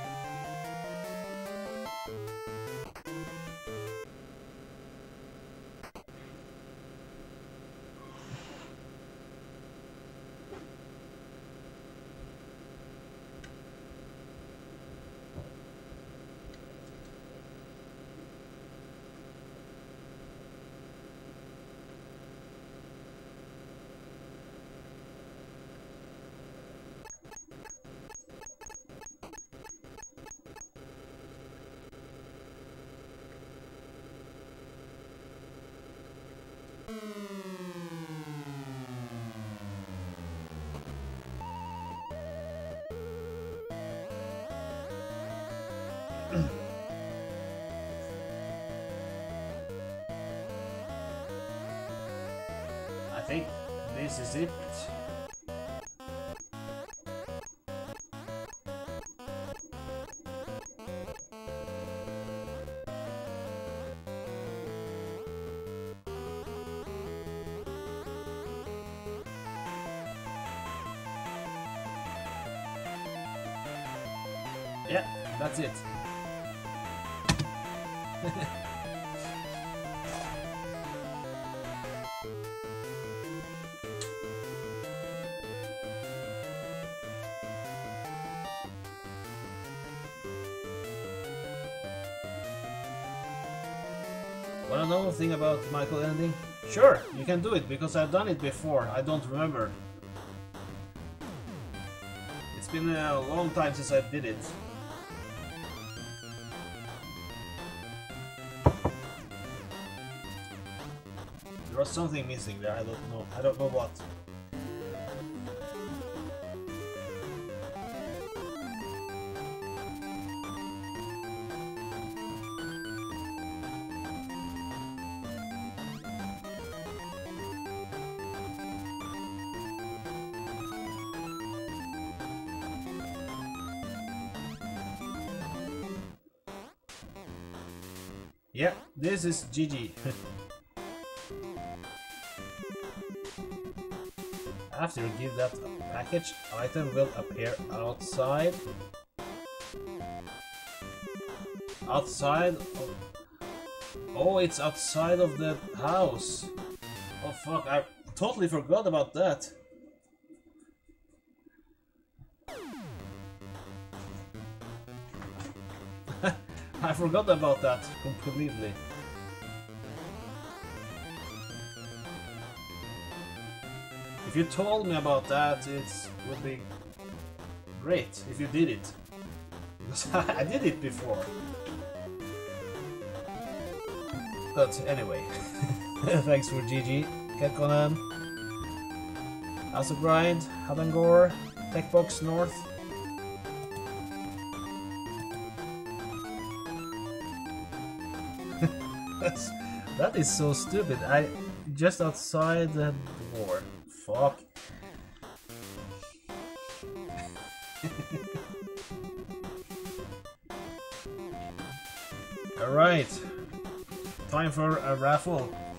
I think this is it. Yeah, that's it. Wanna know thing about Michael ending? Sure, you can do it because I've done it before. I don't remember. It's been a long time since I did it. There was something missing there. I don't know. I don't know what. Yeah, this is G G. After you give that package, item will appear outside. Outside of... Oh, it's outside of the house. Oh fuck, I totally forgot about that. I forgot about that completely. If you told me about that, it would be great if you did it. Because I did it before. But anyway, thanks for G G, Ketconan, Asogrind, Habangor, Techbox North. That's, that is so stupid. I just outside the door. Fuck. Alright. Time for a raffle.